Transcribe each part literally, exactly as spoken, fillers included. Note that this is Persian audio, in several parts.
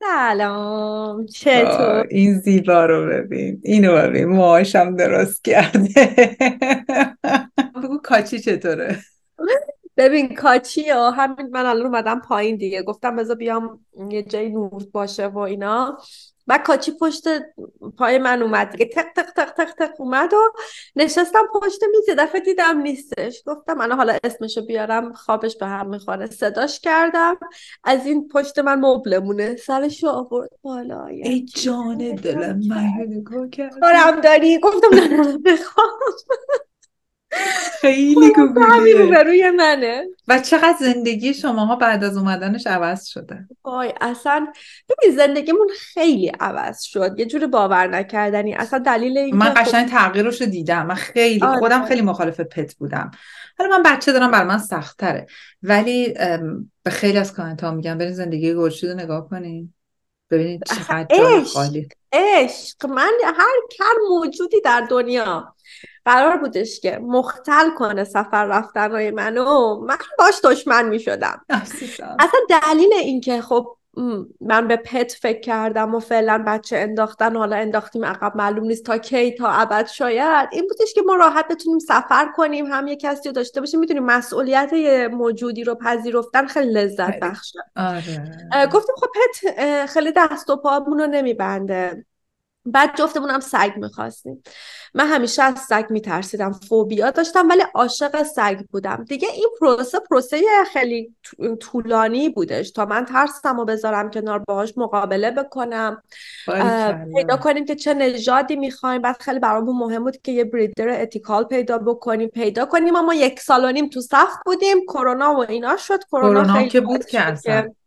سلام، آه، چطور؟ این زیبا رو ببین، اینو ببین، موهاشم درست کرده. بگو کاچی چطوره؟ ببین کاچی ها همین. من الان اومدم پایین دیگه، گفتم بذار بیام یه جای نور باشه و اینا. بعد کاچی پشت پای من اومد دیگه، تق تق تق تق تق اومد و نشستم پشت میز. یه دفعه دیدم نیستش، گفتم من حالا اسمشو بیارم خوابش به هم میخوره. صداش کردم، از این پشت من مبلمونه، سرشو آورد بالا ای یعنی چی جان دلم، من اینو نگاه کردی. کارم داری؟ گفتم نه نه نه بخوام. خیلی خلاصه همین گوگلیه. روبروی منه. و چقدر زندگی شماها بعد از اومدنش عوض شده. وای اصلا ببین زندگیمون خیلی عوض شد، یه جور باور نکردنی. اصلا دلیل من اینکه خب قشنگ تغییرش رو دیدم. من خیلی خودم آره. خیلی مخالف پت بودم. حالا من بچه دارم، بر من سخت تره. ولی ام، به خیلی از کانت ها میگم برین زندگی گورشید رو نگاه کنین، ببینید اصلا چقدر جای عشق، خالی. عشق من هر هر موجودی در دنیا قرار بودش که مختل کنه سفر رفتنهای منو، من باش دشمن می شدم. عزیزم. اصلا دلیل این که خب م، من به پت فکر کردم و فعلا بچه انداختن، حالا انداختیم عقب، معلوم نیست تا کی، تا ابد شاید، این بودش که ما راحت بتونیم سفر کنیم، هم یه کسی رو داشته باشیم. میتونیم مسئولیت یه موجودی رو پذیرفتن خیلی لذت خیلی. بخشه. آره. اه، گفتیم خب پت اه، خیلی دست و پامون رو نمیبنده. بعد جفتمون هم سگ میخواستیم. من همیشه از سگ میترسیدم، فوبیا داشتم، ولی عاشق سگ بودم دیگه. این پروسه پروسه خیلی طولانی بودش تا من ترسم و بذارم کنار، باهاش مقابله بکنم، پیدا باریکلا. کنیم که چه نژادی میخوایم. بعد خیلی برامون مهم بود که یه بریدر اتیکال پیدا بکنیم پیدا کنیم اما یک سال و نیم تو صف بودیم. کرونا و اینا شد. کرونا کرونا هم خیلی که بود باعث که شد اصلا. که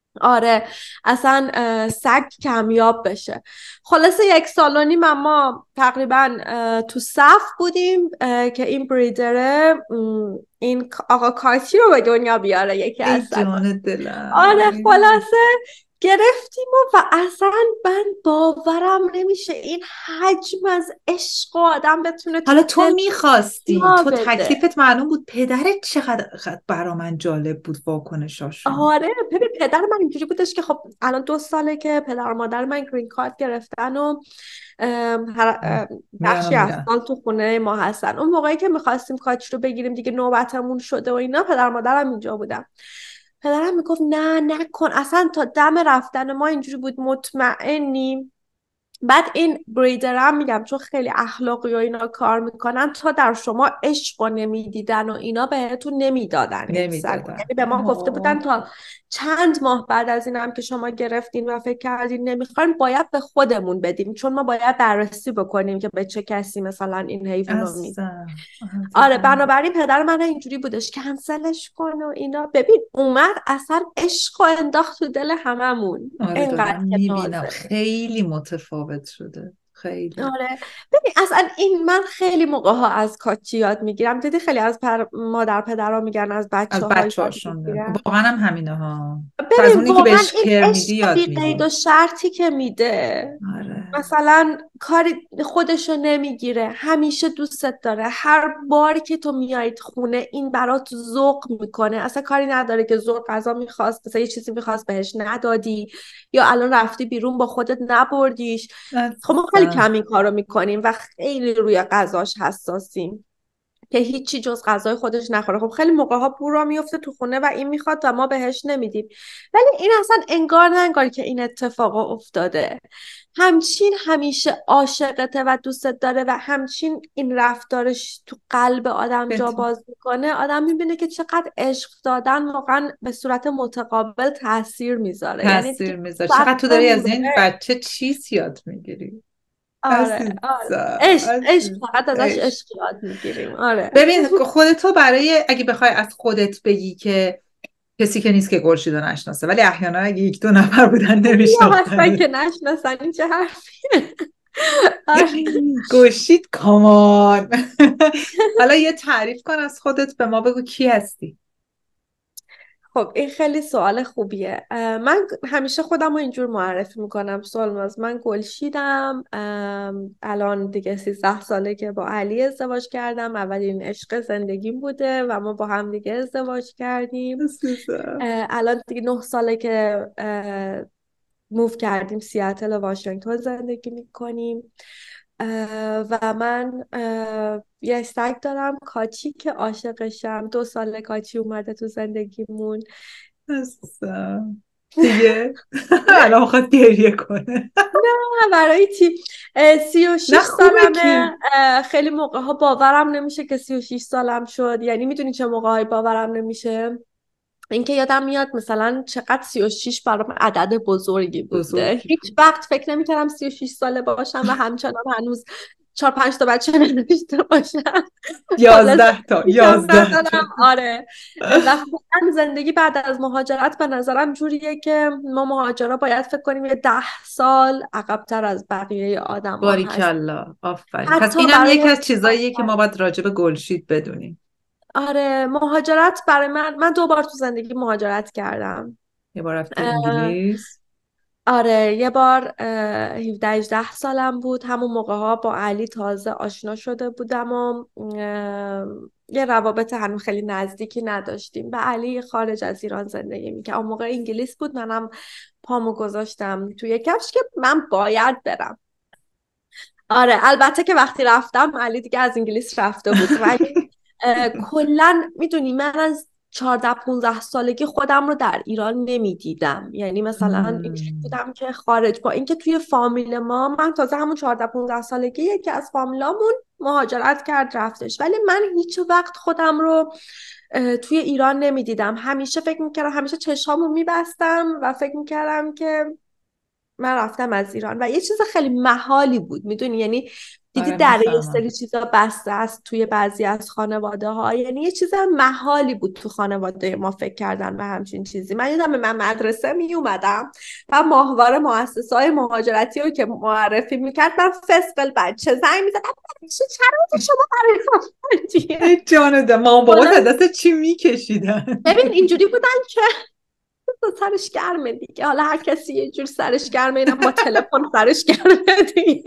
آره اصلا اه، سگ کمیاب بشه. خلاصه یک سال و نیم ما تقریبا اه، تو صف بودیم اه، که این بریدره م، این آقا کاچی رو به دنیا بیاره، یکی از ای سگا. جان دلم. آره ای. خلاصه گرفتیم و, و اصلا من باورم نمیشه این حجم از عشق و آدم بتونه حالا تو تو دل میخواستی، جا تو بده. تکلیفت معلوم بود. پدرت چقدر خ- برا من جالب بود واکنشاشون. آره ببین پدر من اینجوری بودش که خب الان دو ساله که پدر و مادر من گرین کارت گرفتن و ام، هر ام، میان و بخشی از میرن. سال تو خونه ما هستن. اون موقعی که میخواستیم کاچ رو بگیریم دیگه نوبتمون شده و اینا، پدر و مادرم اینجا بودم. پدرم میگفت نه نکن اصلا، تا دم رفتن ما اینجوری بود مطمئنیم. بعد این بریدرم میگم چون خیلی اخلاقی و اینا کار میکنن، تا در شما عشق رو نمیدیدن و اینا بهتون نمیدادن این سگ. نمیدادن. یعنی به ما گفته بودن آه. تا چند ماه بعد از این هم که شما گرفتین و فکر کردین نمیخواین، باید به خودمون بدیم، چون ما باید بررسی بکنیم که به چه کسی مثلا این حیوان رو میدیم. عزیزم. آره عزیزم. بنابراین پدر من اینجوری بودش کنسلش کن و اینا. ببین اومد اصلا عشق و انداخت تو دل هممون، آره اینقدر دارم که میبینم نازه. خیلی متفاوت شده. خیلی. آره ببین اصلا این من خیلی موقع ها از کاچی یاد میگیرم. دیدی خیلی از پر... مادر پدرها میگن از بچه از ها بچه یاد هاشون میگیرم. واقعا هم همینه ها. تو از ببین اونی که واقعا بهش این کر میدی عشق یاد بی قید و میگیری. شرطی که میده، آره. مثلا کاری خودشو نمیگیره، همیشه دوستت داره، هر باری که تو میایید خونه این برات ذوق میکنه، اصلا کاری نداره که ذوق غذا میخواست، مثلا یه چیزی میخواست بهش ندادی، یا الان رفتی بیرون با خودت نبردیش. خب ما خیلی عزیزم. کم این کارو میکنیم و خیلی روی غذاش حساسیم که هیچی جز غذای خودش نخوره. خب خیلی موقع ها بورا میفته تو خونه و این میخواد و ما بهش نمیدیم. ولی این اصلا انگار نه انگار که این اتفاق افتاده. همچین همیشه عاشقته و دوستت داره و همچین این رفتارش تو قلب آدم جا بتون باز میکنه. آدم میبینه که چقدر عشق دادن واقعا به صورت متقابل تاثیر میذاره. یعنی دیگه تاثیر میذاره. چقدر تو داری از این وقتمونه. بچه چیز یاد میگیری. آره آره عزیزم. عشق عشق عزیز. فقط ازش عشق. عشق یاد میگیریم. آره ببین خودتو برای اگه بخوای از خودت بگی که کسی که نیست که خورشید رو نشناسه، ولی احیانا اگه یک دو نفر بودن یا هستن نمیشناختن. که نشناسن، این چه حرفیه. آره. گوشید کامان. حالا یه تعریف کن از خودت، به ما بگو کی هستی. خب این خیلی سوال خوبیه. اه، من همیشه خودم رو اینجور معرفی میکنم سالماز. من گلشیدم. ام، الان دیگه سیزده ساله که با علی ازدواج کردم. اولین عشق زندگیم بوده و ما با هم دیگه ازدواج کردیم. عزیزم. اه، الان دیگه نه ساله که موو کردیم سیاتل واشنگتن زندگی میکنیم. و من یه سگ دارم کاچی که عاشقشم. دو سال کاچی اومده تو زندگیمون. دیگه الان میخواد گریه کنه. نه برای چی؟ سی و شیش سالمه. خیلی موقع ها باورم نمیشه که سی و شیش سالم شد. یعنی میدونی چه موقع های باورم نمیشه؟ اینکه یادم میاد مثلا چقدر سی و شیش برام عدد بزرگی بوده. هیچ وقت فکر نمیکردم سی و شیش ساله باشم و همچنان هنوز چهار پنج تا بچه نداشته باشم. یازده تا یازده تا. آره. و خودم زندگی بعد از مهاجرت به نظرم جوریه که ما مهاجرا باید فکر کنیم یه ده سال عقب‌تر از بقیه آدم ها هست. باریکلا آفرین. پس اینم یکی از چیزاییه که ما باید راجع به گلشید بدونیم. آره مهاجرت برای من من دو بار تو زندگی مهاجرت کردم. یه بار رفتی انگلیس؟ آره یه بار هفده هجده سالم بود. همون موقع ها با علی تازه آشنا شده بودم و یه روابط هنوز خیلی نزدیکی نداشتیم. و علی خارج از ایران زندگی میکرد. اون موقع انگلیس بود. منم پامو گذاشتم توی کفش که من باید برم. آره البته که وقتی رفتم علی دیگه از انگلیس رفته بود. ولی کلن میدونی من از چهارده پونزده سالگی خودم رو در ایران نمیدیدم. یعنی مثلا اینجوری بودم که خارج، با اینکه توی فامیل ما، من تازه همون چهارده پونزده سالگی یکی از فامیلامون مهاجرت کرد رفتش، ولی من هیچ وقت خودم رو توی ایران نمیدیدم. همیشه فکر میکردم، همیشه چشامو میبستم و فکر میکردم که من رفتم از ایران و یه چیز خیلی محالی بود. میدونی یعنی دیدی در یه سری چیزا بسته است توی بعضی از خانواده ها. یعنی یه چیز محالی بود تو خانواده ما فکر کردن به همچین چیزی. من یادم من مدرسه می اومدم و ماهواره مؤسسه های مهاجرتی رو که معرفی میکرد من فسقل بچه زنگ میزدم چرا شما برای ما جان ده ما بابا دست چی میکشیدن. ببین اینجوری بودن که سرش گرمه دیگه، حالا هر کسی یه جور سرش گرمه، اینم با تلفن سرش گرمه دیگه.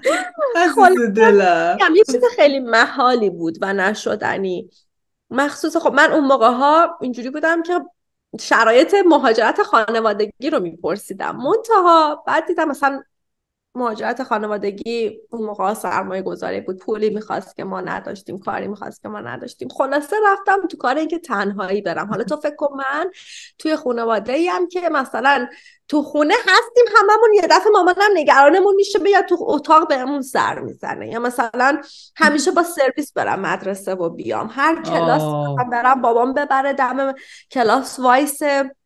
عزیز دلم یه چیز خیلی محالی بود و نشدنی. مخصوصا خب من اون موقع ها اینجوری بودم که شرایط مهاجرت خانوادگی رو میپرسیدم، منتها بعد دیدم مثلا مهاجرت خانوادگی اون موقع سرمایه گذاری بود، پولی میخواست که ما نداشتیم، کاری میخواست که ما نداشتیم. خلاصه رفتم تو کار این که تنهایی برم. حالا تو فکر کن من توی خانواده ای ام که مثلا تو خونه هستیم هممون، یه دفعه مامانم نگرانمون میشه بیاد تو اتاق بهمون سر میزنه، یا مثلا همیشه با سرویس برم مدرسه و بیام، هر کلاس برم بابام ببره دم کلاس وایس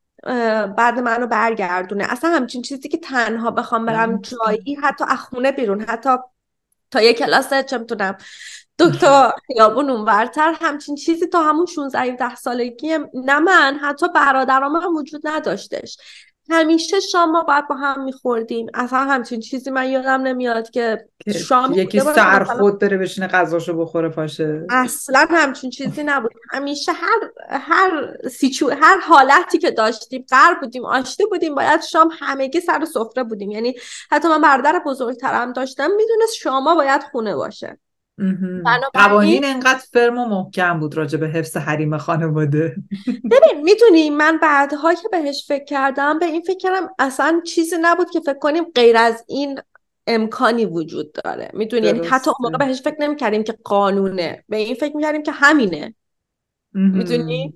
بعد منو برگردونه. اصلا همچین چیزی که تنها بخوام برم جایی، حتی از خونه بیرون، حتی تا یه کلاس چه میتونم دکتر خیابون اونورتر، همچین چیزی تا همون شانزده هفده سالگی نه من حتی برادرام هم وجود نداشتش. همیشه شام ما باید با هم میخوردیم. اصلا همچین چیزی من یادم نمیاد که شام یکی سر خود بره بشینه غذاشو بخوره پاشه. اصلا همچین چیزی نبود. همیشه هر هر سیچو هر حالتی که داشتیم، غرب بودیم آشتی بودیم، باید شام همگی سر سفره بودیم. یعنی حتی من برادر بزرگترم داشتم میدونست شاما باید خونه باشه. قوانین انقدر فرم و محکم بود راجع به حفظ حریم خانواده. ببین میدونی من بعدها که بهش فکر کردم به این فکر کردم اصلا چیزی نبود که فکر کنیم غیر از این امکانی وجود داره. میدونی یعنی حتی اون موقع بهش فکر نمی کردیم که قانونه، به این فکر می کردیم که همینه. میدونی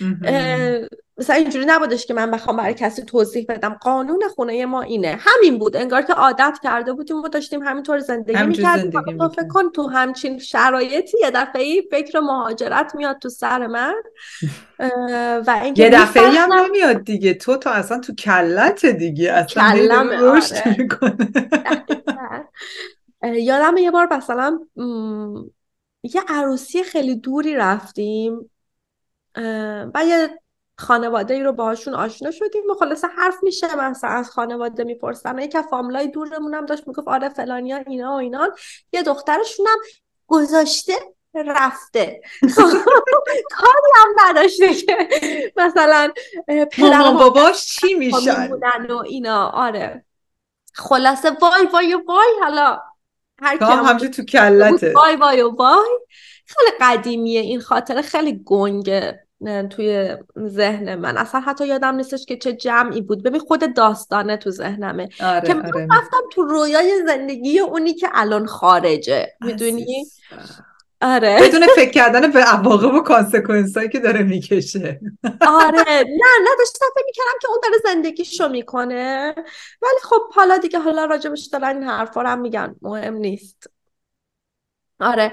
مثلا اینجوری نبودش که من بخوام برای کسی توضیح بدم قانون خونه ما اینه، همین بود. انگار که عادت کرده بودیم و داشتیم همینطور زندگی میکردیم. تو فکر کن تو همچین شرایطی یه دفعه‌ای فکر مهاجرت میاد تو سر من و اینکه یه دفعه‌ای هم نمیاد دیگه، تو تا اصلا تو کلت دیگه اصلا کلم رشد میکنه. یادم یه بار مثلا یه عروسی خیلی دوری رفتیم و یه خانواده ای رو باهاشون آشنا شدیم و خلاصه حرف میشه مثلا از خانواده میپرسن. یک از فامیلای دورمون هم داشت میگفت آره فلانیا اینا و اینان، یه دخترشون هم گذاشته رفته کاری هم نداشته که مثلا مامان باباش چی میشن و اینا. آره خلاصه وای وای وای. حالا هر کی هم همچه تو کلته وای وای وای. خیلی قدیمیه این خاطره، خیلی گنگه توی ذهن من، اصلا حتی یادم نیستش که چه جمعی بود. ببین خود داستانه تو ذهنمه که آره من آره رفتم تو رویای زندگی اونی که الان خارجه، میدونی؟ عزیز آره. بدون فکر کردن به عواقب و کانسکونس هایی که داره میکشه. آره نه نه داشتم فکر میکردم که اون داره زندگیشو میکنه، ولی خب حالا دیگه حالا راجبش دارن این حرفا رو هم میگن، مهم نیست. آره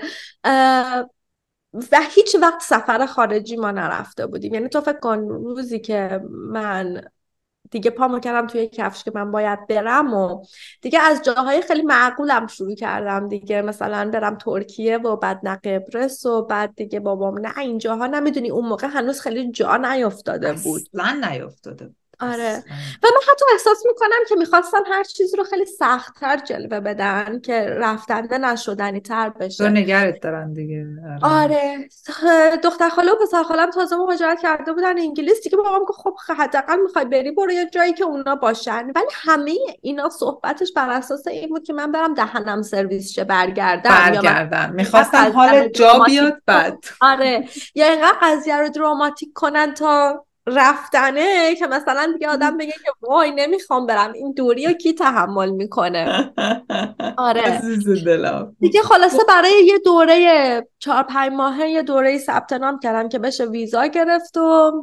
و هیچ وقت سفر خارجی ما نرفته بودیم. یعنی تو فکر کن روزی که من دیگه پامو کردم توی کفش که من باید برم و دیگه از جاهای خیلی معقولم شروع کردم دیگه، مثلا برم ترکیه و بعد نه قبرس و بعد دیگه بابام نه اینجاها، نمیدونی اون موقع هنوز خیلی جا نیافتاده بود. اصلا نیافتاده بود. آره اصلا. و من حتی احساس میکنم که میخواستن هر چیزی رو خیلی سخت‌تر جلوه بدن که رفتنده نشدنی تر تو بشه. نگرت دارن دیگه. آره. آره دختر خاله و پسر خالم تازه مهاجرت کرده بودن انگلیس دیگه، بابام گفت خب حداقل میخوای بری برو یه جایی که اونا باشن، ولی همه اینا صحبتش بر اساس این بود که من برم دهنم سرویس شه برگردم، یا من برگردن اینقدر میخواستن قضیه حال رو جا دراماتیک بیاد بعد. آره یا اینقدر قضیه رو دراماتیک کنن تا رفتنه که مثلا دیگه آدم بگه که وای نمیخوام برم، این دوری رو کی تحمل میکنه. آره عزیز دلم. دیگه خلاصه برای یه دوره چهار پنج ماهه یه دوره ثبت نام کردم که بشه ویزا گرفت و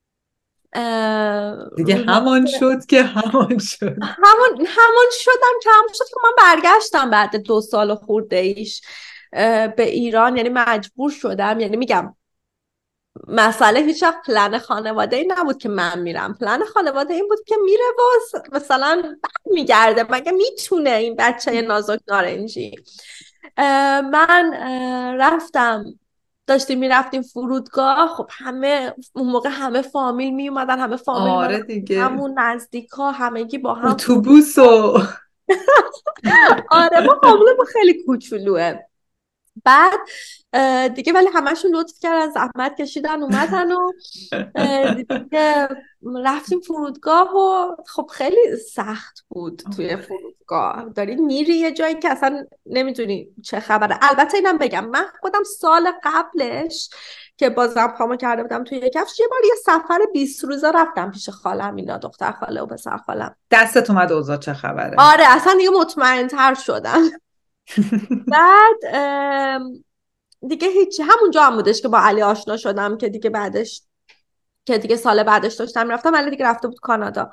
دیگه همان شد که همان شد. همون همون شدم که همون شد که من برگشتم بعد دو سال خورده ایش به ایران. یعنی مجبور شدم، یعنی میگم مسئله هیچ وقت پلن خانواده ای نبود که من میرم، پلن خانواده این بود که میره و مثلا بعد میگرده، مگه میتونه این بچه نازک نارنجی. من رفتم، داشتیم میرفتیم فرودگاه، خب همه اون موقع همه فامیل می اومدن، همه فامیل آره اومدن دیگه همون نزدیک ها همگی با هم اتوبوس فرودگاه. و آره ما فامیلمون خیلی کوچولوه. بعد دیگه ولی همشون لطف کردن زحمت کشیدن اومدن و دیگه رفتیم فرودگاه و خب خیلی سخت بود توی فرودگاه، داری میری یه جایی که اصلا نمیدونی چه خبره. البته اینم بگم من خودم سال قبلش که بازم پامو کرده بودم توی کفش یه بار یه سفر بیست روزه رفتم پیش خالم، اینا دختر خاله و پسر خالم. دستت اومد اوضاع چه خبره؟ آره اصلا دیگه مطمئن تر شدم. بعد دیگه هیچی، همونجا هم بودش که با علی آشنا شدم که دیگه بعدش که دیگه سال بعدش داشتم رفتم، علی دیگه رفته بود کانادا.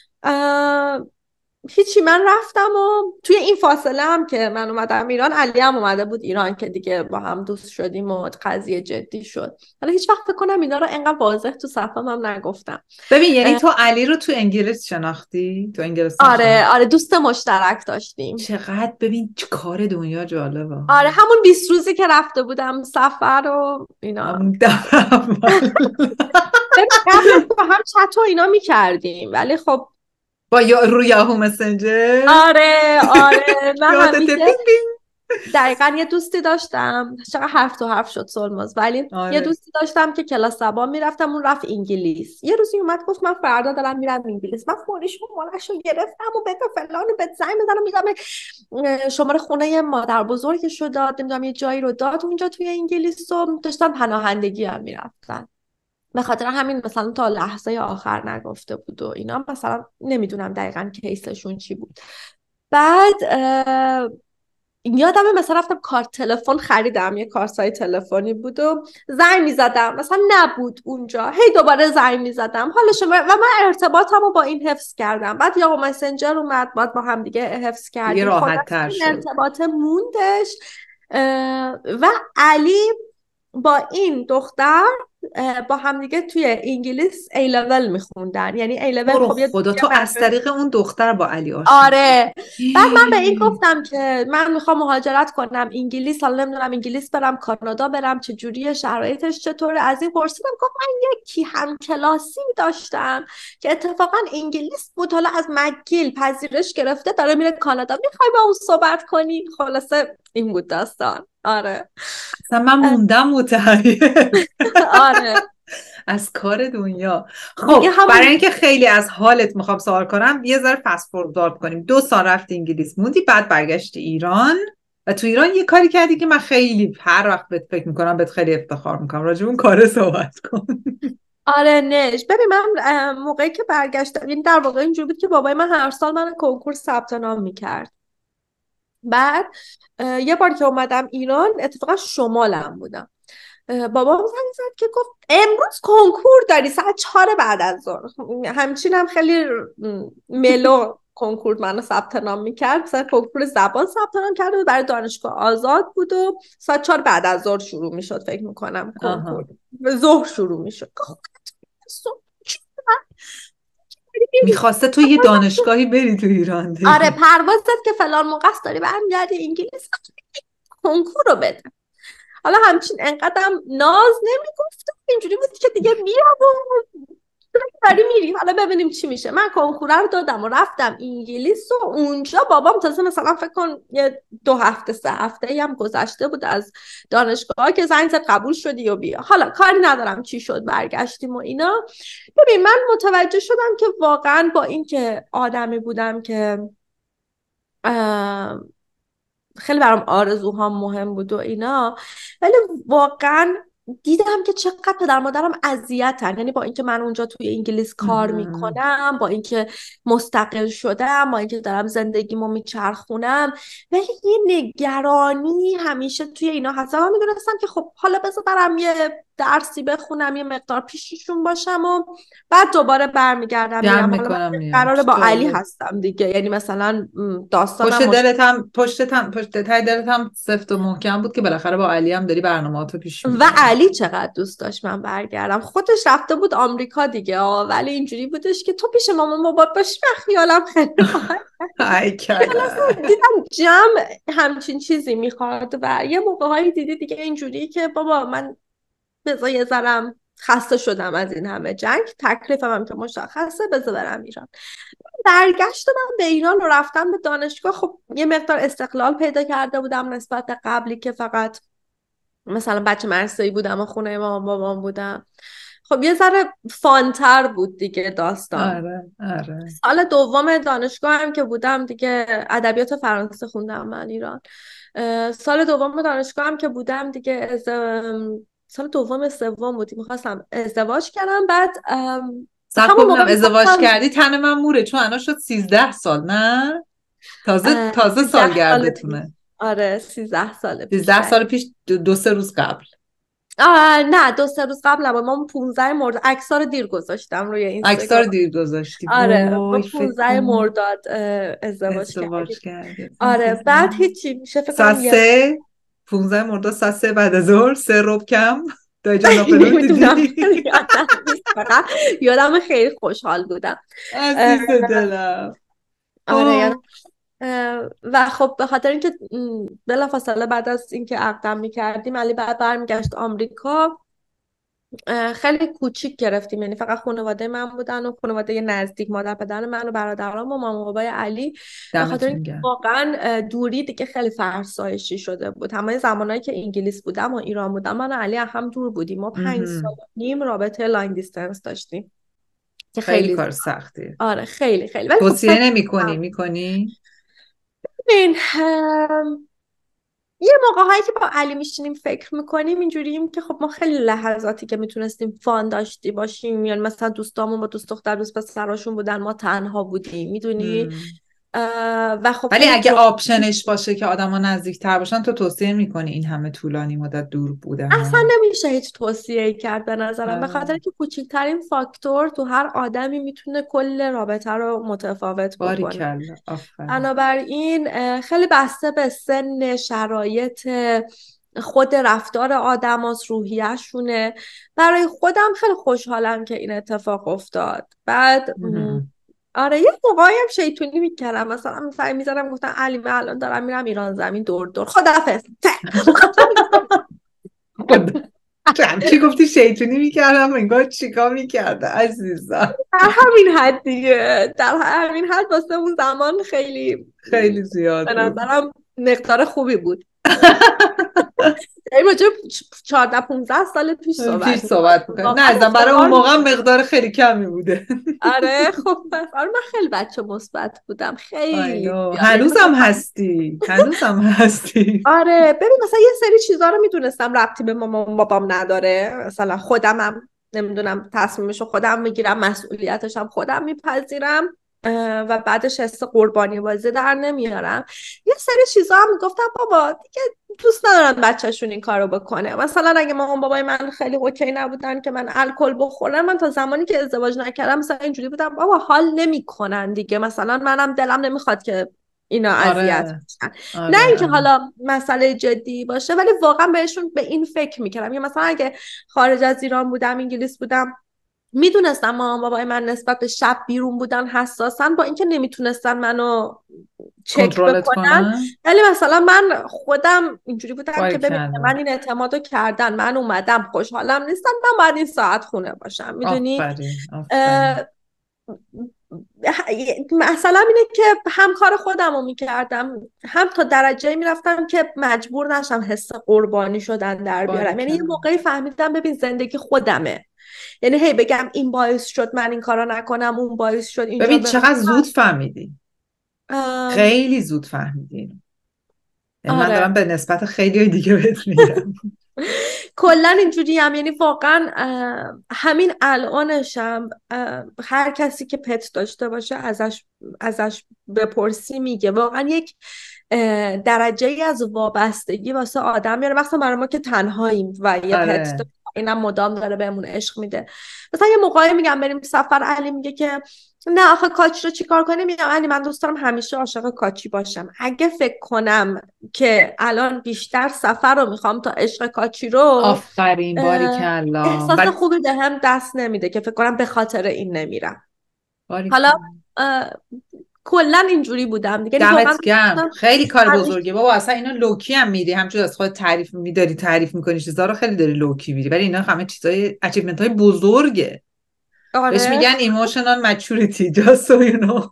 هیچی من رفتم و توی این فاصله هم که من اومدم ایران علی هم اومده بود ایران که دیگه با هم دوست شدیم و قضیه جدی شد. حالا هیچ وقت فکر کنم اینا رو انقدر واضح تو صفحم هم نگفتم. ببین یعنی تو علی رو تو انگلیس شناختی؟ تو انگلستان آره شناختی؟ آره دوست مشترک داشتیم. چقدر ببین چه کار دنیا جالبه. آره همون بیست روزی که رفته بودم سفر و اینا. همون دفعه قبلش با هم چت و اینا میکردیم ولی خب با یا رو یاهو مسنجر. آره آره من یادت همیشه بینگ بینگ. دقیقا یه دوستی داشتم، چقدر حرف تو حرف شد سلماز، ولی آره. یه دوستی داشتم که کلاس سبا میرفتم اون رفت انگلیس. یه روزی اومد گفت من فردا دارم میرم انگلیس. من فوریش مالشو گرفتم و بده فلان و بهت زنگ بزنم میدم شماره خونه مادر بزرگشو داد، نمیدونم یه جایی رو داد اونجا توی انگلیس و داشتن پناهندگی هم میرفتن. به خاطر همین مثلا تا لحظه آخر نگفته بود و اینا، مثلا نمیدونم دقیقاً کیسشون چی بود. بعد یادمه مثلا رفتم کارت تلفن خریدم، یه کارتای تلفنی بود و زنگ میزدم مثلا نبود اونجا، هی دوباره زنگ میزدم حالا شما و من ارتباطمو با این حفظ کردم. بعد یا مسنجر اومد بعد با هم دیگه حفظ کردیم، راحت تر این شد. ارتباط موندش. و علی با این دختر با هم دیگه توی انگلیس ای لول میخوندن، یعنی ای لول خب یه خدا تو از طریق اون دختر با علی آشنا. آره بعد من به این گفتم که من میخوام مهاجرت کنم انگلیس، حالا نمیدونم انگلیس برم کانادا برم چه جوریه شرایطش چطوره. از این پرسیدم گفت من یکی هم کلاسی داشتم که اتفاقا انگلیس بود، حالا از مکگیل پذیرش گرفته داره میره کانادا، میخوای با اون صحبت کنی؟ خلاصه این بود داستان. آره اصلا من موندم متحیر. آره از کار دنیا. خب همون... برای اینکه خیلی از حالت میخوام سوال کنم یه ذره فست فوروارد کنیم. دو سال رفت انگلیس موندی بعد برگشتی ایران. و تو ایران یه کاری کردی که من خیلی هر وقت بهت فکر میکنم بهت خیلی افتخار میکنم، راجع به اون کار صحبت کن. آره نش ببین من موقعی که برگشتم، این در واقع اینجوری بود که بابای من هر سال من کنکور ثبت نام میکرد. بعد یه بار که اومدم ایران، اتفاقا شمالم بودم، بابام زنگ زد که گفت امروز کنکور داری ساعت چهار بعد از ظهر. همچین هم خیلی ملو کنکور منو ثبت نام میکرد، مثلا کنکور زبان ثبت نام کرده بود برای دانشگاه آزاد بود و ساعت چهار بعد از ظهر شروع میشد فکر میکنم کنکور، ظهر شروع میشد. میخواسته تو یه دانشگاهی بری تو ایران دیگه. آره پرواز داد که فلان موقع است داری برمیگردی انگلیس کنکور رو بده. حالا همچین انقدرم ناز نمیگفتم، اینجوری بود که دیگه میرم و داری میری حالا ببینیم چی میشه. من کنکور رو دادم و رفتم انگلیس و اونجا بابام تازه مثلا فکر کن یه دو هفته سه هفته هم گذشته بود از دانشگاه که زنگ زد قبول شدی و بیا. حالا کاری ندارم چی شد، برگشتیم و اینا. ببین من متوجه شدم که واقعا با این که آدمی بودم که خیلی برام آرزوهام مهم بود و اینا، ولی واقعا دیدم که چقدر پدر مادرم اذیتن. یعنی با اینکه من اونجا توی انگلیس کار میکنم، با اینکه مستقل شدم، با اینکه دارم زندگیمو میچرخونم، ولی یه نگرانی همیشه توی اینا هست. من میدونستم که خب حالا بذار برم یه درسی بخونم، یه مقدار پیششون باشم و بعد دوباره برمیگردم میرم. حالا قراره با علی هستم دیگه، یعنی مثلا داستانم پشت دلت هم پشت هم پشت تای دلت هم سفت و محکم بود که بالاخره با علی هم داری برنامه‌اتو پیش می‌بری. و علی چقدر دوست داشت من برگردم. خودش رفته بود آمریکا دیگه، ولی اینجوری بودش که تو پیش مامان بابا باشی من خیالم خیلی ای کلا دیدم جمع همچین چیزی میخواد و یه موقع‌هایی دیدی دیگه اینجوری که بابا من بذار یه ذرم خسته شدم از این همه جنگ، تکلیفم هم که مشخصه، بذار برم ایران. برگشتم به ایران و رفتم به دانشگاه. خب یه مقدار استقلال پیدا کرده بودم نسبت به قبلی که فقط مثلا بچه مرسایی بودم و خونه مامان بابام بودم. خب یه ذره فانتر بود دیگه داستان. آره آره. سال دوم دانشگاه هم که بودم دیگه ادبیات فرانسه خوندم من ایران. سال دوم دانشگاه هم که بودم دیگه از سال دوم سوم بودی میخواستم ازدواج کردم. بعد همون موقع ازدواج هم... کردی تن من موره چون الان شد سیزده سال نه؟ تازه تازه سالگردتونه. آره سیزده سال پیش. سیزده سال پیش دو, دو سه روز قبل. آه نه دو سه روز قبل نبود. من پانزده مرداد عکس‌ها رو دیر گذاشتم روی اینستاگرام. عکس‌ها رو دیر گذاشتی. آره با پانزده مرداد ازدواج کردی. آره بعد هیچی میشه فکر کنم سه پانزده مرداد ساعت سه بعد از ظهر سه ربع کم دای جناب دیدی. یادم خیلی خوشحال بودم. عزیز دلم. آره یادم. و خب به خاطر اینکه بلافاصله بعد از اینکه عقدم میکردیم علی بعد برمیگشت آمریکا، خیلی کوچیک گرفتیم، یعنی فقط خانواده من بودن و خانواده نزدیک، مادر پدر من و برادرام و مامان بابای علی. به خاطر اینکه واقعا دوری دیگه خیلی فرسایشی شده بود. همه زمانایی که انگلیس بودم و ایران بودم من و علی هم دور بودیم. ما پنج سال نیم رابطه لانگ دیستنس داشتیم که خیلی, خیلی کار سختی. آره خیلی خیلی. توصیه نمی‌کنی می‌کنی؟ ببین یه موقع‌هایی که با علی میشینیم فکر میکنیم اینجوریم که خب ما خیلی لحظاتی که میتونستیم فان داشتی باشیم، یعنی مثلا دوستامون با دوست دختر دوست پسراشون بودن، ما تنها بودیم میدونی. و خب ولی اگه آپشنش باشه که آدما نزدیک‌تر باشن تو توصیه میکنی این همه طولانی مدت دور بودن؟ اصلا نمیشه هیچ توصیه کرد به نظرم، به خاطر که کوچکترین فاکتور تو هر آدمی میتونه کل رابطه رو متفاوت بکنه. بنابراین خیلی بسته به سن، شرایط، خود رفتار آدم هاست، روحیه‌شونه. برای خودم خیلی خوشحالم که این اتفاق افتاد. بعد آره یه موقعی هم شیطونی میکردم، مثلا مثلا میذارم گفتم علی من الان دارم میرم ایران زمین دور دور خداحافظ. چی گفتی شیطونی میکردم؟ انگار چیکار میکرده عزیزم؟ در همین حد دیگه، در همین حد واسه اون زمان خیلی خیلی زیاد به نظرم مقدار خوبی بود. این راجع چهارده پانزده سال پیش صحبت پیش صحبت میکنیم. نه ازم برای اون موقع مقدار خیلی کمی بوده. آره خب آره من خیلی بچه مثبت بودم خیلی. هنوزم هستی هنوزم هستی. آره ببین مثلا یه سری چیزا رو میدونستم ربطی به مامان بابام نداره، مثلا خودمم نمیدونم تصمیمشو خودم میگیرم، مسئولیتشم خودم میپذیرم و بعدش حس قربانی بازی در نمیارم. یه سری چیزا هم میگفتم بابا دیگه دوست ندارم بچه‌شون این کارو بکنه. مثلا اگه مامان بابای من خیلی اوکی نبودن که من الکل بخورم، من تا زمانی که ازدواج نکردم مثلا اینجوری بودم بابا حال نمیکنن دیگه، مثلا منم دلم نمیخواد که اینا اذیت آره. بشن. آره. نه اینکه آره. حالا مسئله جدی باشه، ولی واقعا بهشون به این فکر میکردم. یا مثلا اگه خارج از ایران بودم، انگلیس بودم، میدونستم مامان بابای من نسبت به شب بیرون بودن حساسن، با اینکه نمیتونستن منو چک بکنن، ولی مثلا من خودم اینجوری بودم که ببین من این اعتمادو کردن، من اومدم خوشحالم نیستم، من باید این ساعت خونه باشم. میدونی مثلا اینه که هم کار خودم رو میکردم، هم تا درجه میرفتم که مجبور نشم حس قربانی شدن در بیارم. یعنی یه موقعی فهمیدم ببین زندگی خودمه، یعنی هی بگم این باعث شد من این کارو نکنم، اون باعث شد اینجا. ببین چقدر زود فهمیدی. ام... خیلی زود فهمیدی. آره. من دارم به نسبت خیلی دیگه بهت میگم. کلا اینجوری هم، یعنی واقعا همین الانشم هر کسی که پت داشته باشه ازش ازش بپرسی میگه واقعا یک درجه ای از وابستگی واسه آدم میاره، مثلا برای ما که تنهاییم و یه آره. پت داشته اینم مدام داره بهمون عشق میده. مثلا یه موقعی میگم بریم سفر، علی میگه که نه آخه کاچی رو چیکار کنیم، میگم علی من دوست دارم همیشه عاشق کاچی باشم، اگه فکر کنم که الان بیشتر سفر رو میخوام تا عشق کاچی رو، آفرین باریکلا، احساس بر... خوبی به هم دست نمیده که فکر کنم به خاطر این نمیرم. حالا کلا اینجوری بودم دیگه. دمت گرم، خیلی کار بزرگه بابا. اصلا اینا لوکی هم میری، همچون از خود تعریف میداری تعریف میکنی چیزا رو خیلی داری لوکی میری، ولی اینا همه چیزای اچیومنت های بزرگه. آره. بهش میگن ایموشنال مچورتی، just so you know.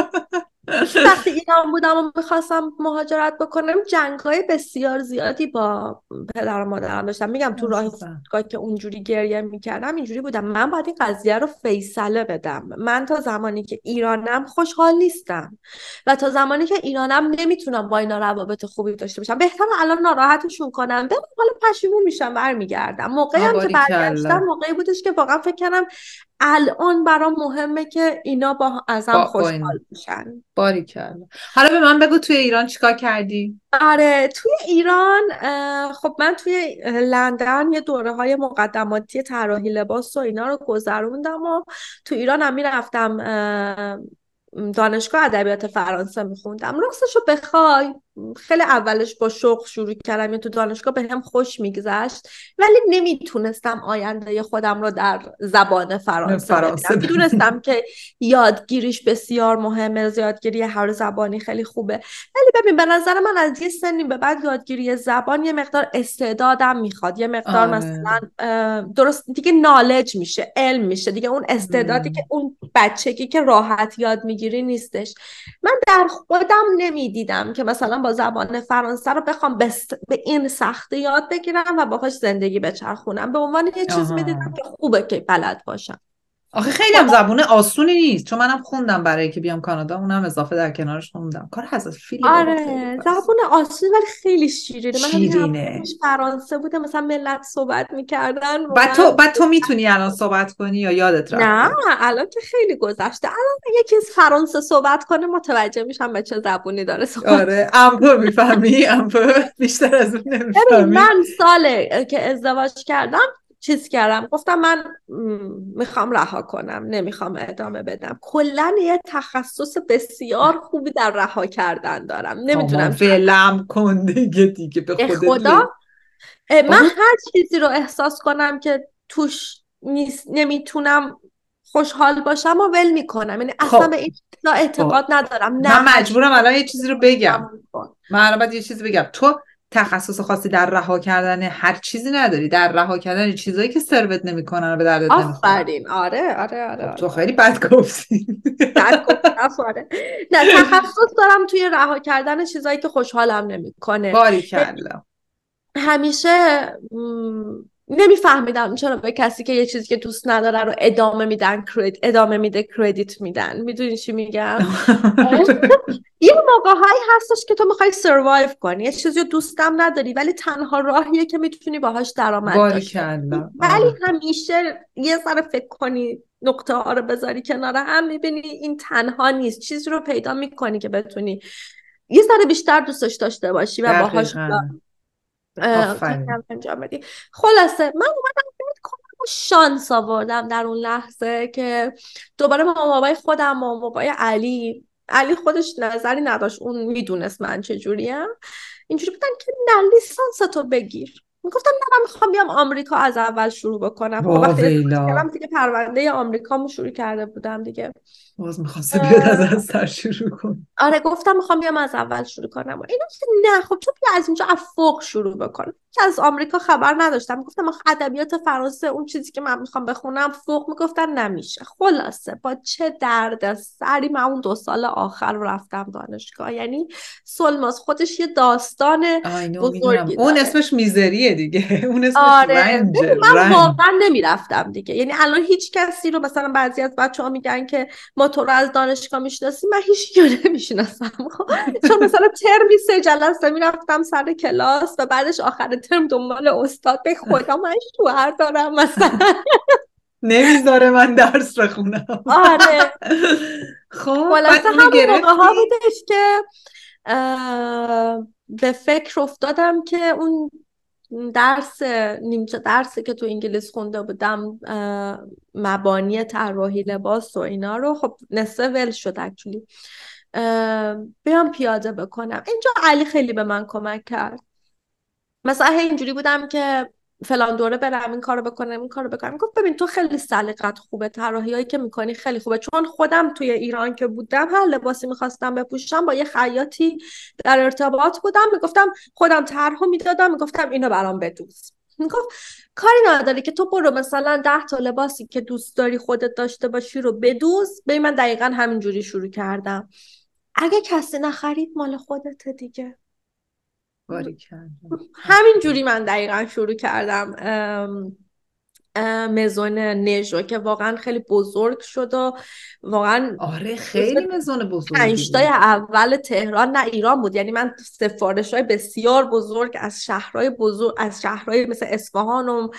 وقتی ایران بودم و میخواستم مهاجرت بکنم، جنگ‌های بسیار زیادی با پدر و مادرم داشتم. میگم تو راه فرودگاه که اونجوری گریه میکردم اینجوری بودم من باید این قضیه رو فیصله بدم. من تا زمانی که ایرانم خوشحال نیستم و تا زمانی که ایرانم نمیتونم با اینا روابط خوبی داشته باشم. بهتره الان ناراحتشون کنم، بعد حالا پشیمون میشم برمیگردم. موقعی هم که برگشتم موقعی بودش که واقعا فکر کردم الان برام مهمه که اینا با ازم خوشحال بشن. باریکلا. حالا به من بگو توی ایران چیکار کردی؟ آره توی ایران خب من توی لندن یه دوره های مقدماتی طراحی لباس و اینا رو گذروندم و تو ایران هم میرفتم دانشگاه ادبیات فرانسه میخوندم. راستشو بخوای خیلی اولش با شوق شروع کردم، یعنی تو دانشگاه به هم خوش میگذشت، ولی نمیتونستم آینده خودم رو در زبان فرانسه ببینم. میدونستم که یادگیریش بسیار مهمه، یادگیری هر زبانی خیلی خوبه، ولی ببین به نظر من از یه سنی به بعد یادگیری زبان یه مقدار استعدادم میخواد، یه مقدار آه. مثلا درست دیگه نالج میشه، علم میشه دیگه، اون استعدادی ام. که اون بچگی که راحت یاد میگیری نیستش. من در خودم نمیدیدم که مثلا با زبان فرانسه رو بخوام بست... به این سخته یاد بگیرم و باهاش زندگی بچرخونم. به عنوان یه چیز میدیدم که خوبه که بلد باشم. آخه خیلی هم زبون آسونی نیست، چون منم خوندم برای که بیام کانادا، اونم اضافه در کنارش خوندم. کار حذفی آره زبون آسونی ولی خیلی شیرینه. شیرینه. من فرانسه بوده مثلا ملت صحبت میکردن. بعد تو بعد تو میتونی الان صحبت کنی یا یادت رفته؟ نه الان که خیلی گذشته. الان یکی از فرانسه صحبت کنه متوجه میشم به چه زبونی داره صحبت. آره امپو میفهمی، امپو بیشتر از اون نمیفهمی. من ساله که ازدواج کردم چیز کردم، گفتم من میخوام رها کنم، نمیخوام ادامه بدم. کلا یه تخصص بسیار خوبی در رها کردن دارم، نمیتونم فعلا کن دیگه دیگه به خودت. خدا من هر چیزی رو احساس کنم که توش نیست نمیتونم خوشحال باشم و ول میکنم، یعنی اصلا به این اعتقاد ندارم. نه من مجبورم الان یه چیزی رو بگم. من الان باید یه چیزی بگم. تو تخصص خاصی در رها کردن هر چیزی نداری، در رها کردن چیزایی که سروت نمیکنن و به دردت نمیخورن. آفرین. آره آره آره, آره. تو خیلی بد گفتی. بد گفتم. آره نه تخصص دارم توی رها کردن چیزایی که خوشحالم نمیکنه. باریکلا. همیشه نمیفهمیدم چرا به کسی که یه چیزی که دوست نداره رو ادامه میدن، کرد ادامه میده کردیت میدن. میدونی چی میگم؟ یه موقعهایی هستش که تو میخوای سروایو کنی، یه چیزی رو دوستم نداری ولی تنها راهیه که میتونی باهاش درآمد داشته باشی. ولی همیشه یه ذره فکر کنی، نقطه ها رو بذاری کنار هم، میبینی این تنها نیست، چیزی رو پیدا میکنی که بتونی یه ذره بیشتر دوستش داشته باشی و باهاش کارم انجام بدی. خلاصه من اومدم کنم و شانس آوردم در اون لحظه که دوباره مامان بابای خودم، مامان بابای علی علی خودش نظری نداشت، اون میدونست من چجوریم، اینجوری بودن که نه لیسانس تو بگیر. میگفتم نه من میخوام بیام آمریکا از اول شروع بکنم. خب وقتی کردم دیگه پرونده آمریکامو شروع کرده بودم دیگه، باز میخواسته بیاد از از سر شروع کن. آره گفتم میخوام بیام از اول شروع کنم. اینا که نه خب تو بیا از اینجا از فوق شروع بکن. که از آمریکا خبر نداشتم، گفتم آخه ادبیات فرانسه اون چیزی که من میخوام بخونم فوق، میگفتن نمیشه. خلاصه با چه درد سری من اون دو سال آخر رفتم دانشگاه. یعنی سلماس خودش یه داستان بزرگی اون اسمش میزریه دیگه، اون اسمش آره. رنج. من رنج. واقعا نمیرفتم دیگه. یعنی الان هیچ کسی رو، مثلا بعضی از بچه ها میگن که ما تو رو از دانشگاه میشناسیم، من هیچ کی رو نمیشناسم چون مثلا ترمی سه جلسه میرفتم سر کلاس و بعدش آخر ترم دنبال استاد، به خدا من شوهر دارم مثلا نمیذاره من درس بخونم. آره. خب خلاصه همون موقع ها بودش که به فکر افتادم که اون درس نیمچه درسی که تو انگلیس خونده بودم، مبانی طراحی لباس و اینا رو، خب نصف ول شد اکچولی، بیام پیاده بکنم. اینجا علی خیلی به من کمک کرد. مثلا اینجوری بودم که فلان دوره برم این کارو بکنم این کارو بکنم، گفت ببین تو خیلی سلیقت خوبه، طراحیایی که میکنی خیلی خوبه. چون خودم توی ایران که بودم هر لباسی میخواستم بپوشم با یه خیاطی در ارتباط بودم، میگفتم خودم طرحو میدادم، میگفتم اینو برام بدوز. میگفت کاری نداری که تو برو مثلا ده تا لباسی که دوست داری خودت داشته باشی رو بدوز. به من دقیقاً همینجوری شروع کردم. اگه کسی نخرید مال خودته دیگه. همین جوری من دقیقا شروع کردم مزون نژو که واقعا خیلی بزرگ شد و واقعا آره خیلی مزون بزرگی پنجتای اول تهران نه ایران بود. یعنی من سفارش های بسیار بزرگ از شهرهای بزرگ، از شهرهای مثل اصفهان و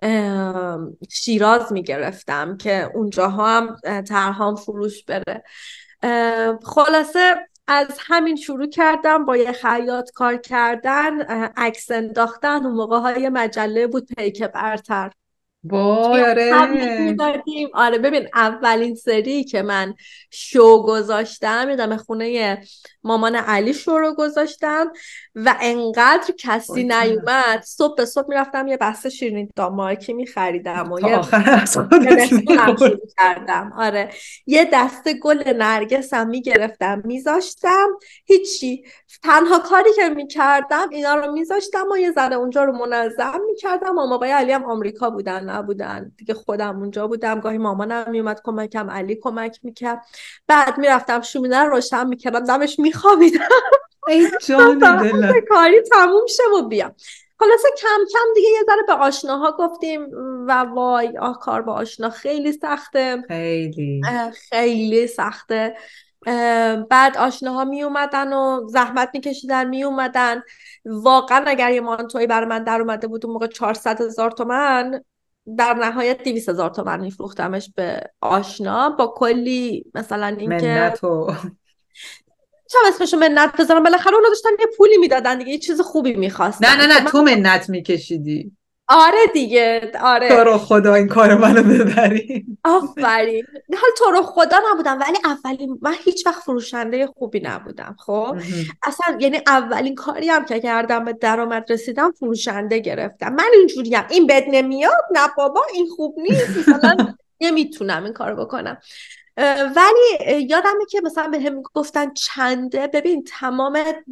شیراز میگرفتم که اونجاها هم طرحام فروش بره. خلاصه از همین شروع کردم با یه خیاط کار کردن، عکس انداختن. اون موقع های مجله بود پیک برتر. وای آره. آره ببین اولین سری که من شو گذاشتم یادم خونه مامان علی شو رو گذاشتم و انقدر کسی نیومد، صبح به صبح میرفتم یه بسته شیرینی دامارکی میخریدم و یه شروع کردم. آره یه دسته گل نرگس هم میگرفتم میذاشتم، هیچی. تنها کاری که میکردم اینا رو میذاشتم و یه ذره اونجا رو منظم میکردم. مامان بابای علی هم آمریکا بودن نبودن دیگه، خودم اونجا بودم. گاهی مامانم میومد کمکم، علی کمک میکرد. بعد میرفتم شومینه رو روشن میکردم، دمش میخوابیدم ای جان دلم کاری تموم شه و بیام. خلاصه کم کم دیگه یه ذره به آشناها گفتیم و وای آه کار با آشنا خیلی سخته، خیلی خیلی سخته. بعد آشناها می اومدن و زحمت میکشیدن می اومدن. واقعا اگر یه مانتویی برای من در اومده بود اون موقع چهارصد هزار تومن، در نهایت دویست هزار تومن میفروختمش به آشنا با کلی مثلا اینکه منت و چم اسمشو منت بذارم، بالاخره اونا داشتن یه پولی میدادن دیگه، یه چیز خوبی میخواستن. نه نه نه تو منت میکشیدی. آره دیگه آره. تو رو خدا این کارو منو ببرین. آفرین. حال تو رو خدا نبودم ولی اولین، من هیچ وقت فروشنده خوبی نبودم. خب اصلا یعنی اولین کاری هم که کردم به درآمد رسیدم فروشنده گرفتم. من اینجوریم این بد نمیاد، نه بابا این خوب نیست، مثلا نمیتونم این کارو بکنم. ولی یادمه که مثلا به هم گفتن چنده، ببین تمام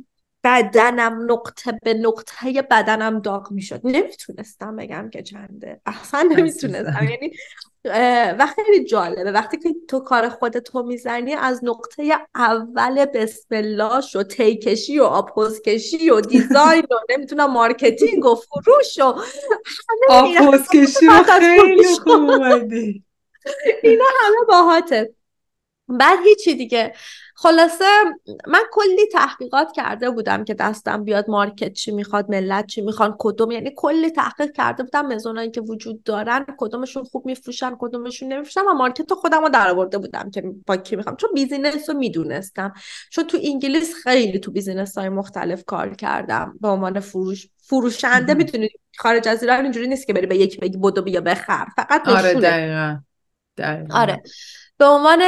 بدنم نقطه به نقطه بدنم داغ میشد. نمیتونستم بگم که چنده، اصلا نمیتونستم. یعنی و خیلی جالبه وقتی که تو کار خودتو میزنی از نقطه اول بسم الله و تیکشی و آپوزکشی و دیزاین و نمیتونم مارکتینگ و فروش و همه آپوزکشی رو خیلی خوب اومدی. اینا همه باهاته. بعد هیچی دیگه. خلاصه من کلی تحقیقات کرده بودم که دستم بیاد مارکت چی میخواد، ملت چی میخوان، کدوم، یعنی کلی تحقیق کرده بودم مزونایی که وجود دارن کدومشون خوب میفروشن کدومشون نمیفروشن و مارکت خودم رو در آورده بودم که با کی میخوام، چون بیزینس رو میدونستم، چون تو انگلیس خیلی تو بیزینس های مختلف کار کردم به عنوان فروش فروشنده. میتونید خارج از ایران اینجوری نیست که بری به یکی بگی بدو بیا بخر، فقط نشونه. آره دقیقاً دقیقاً. آره به عنوان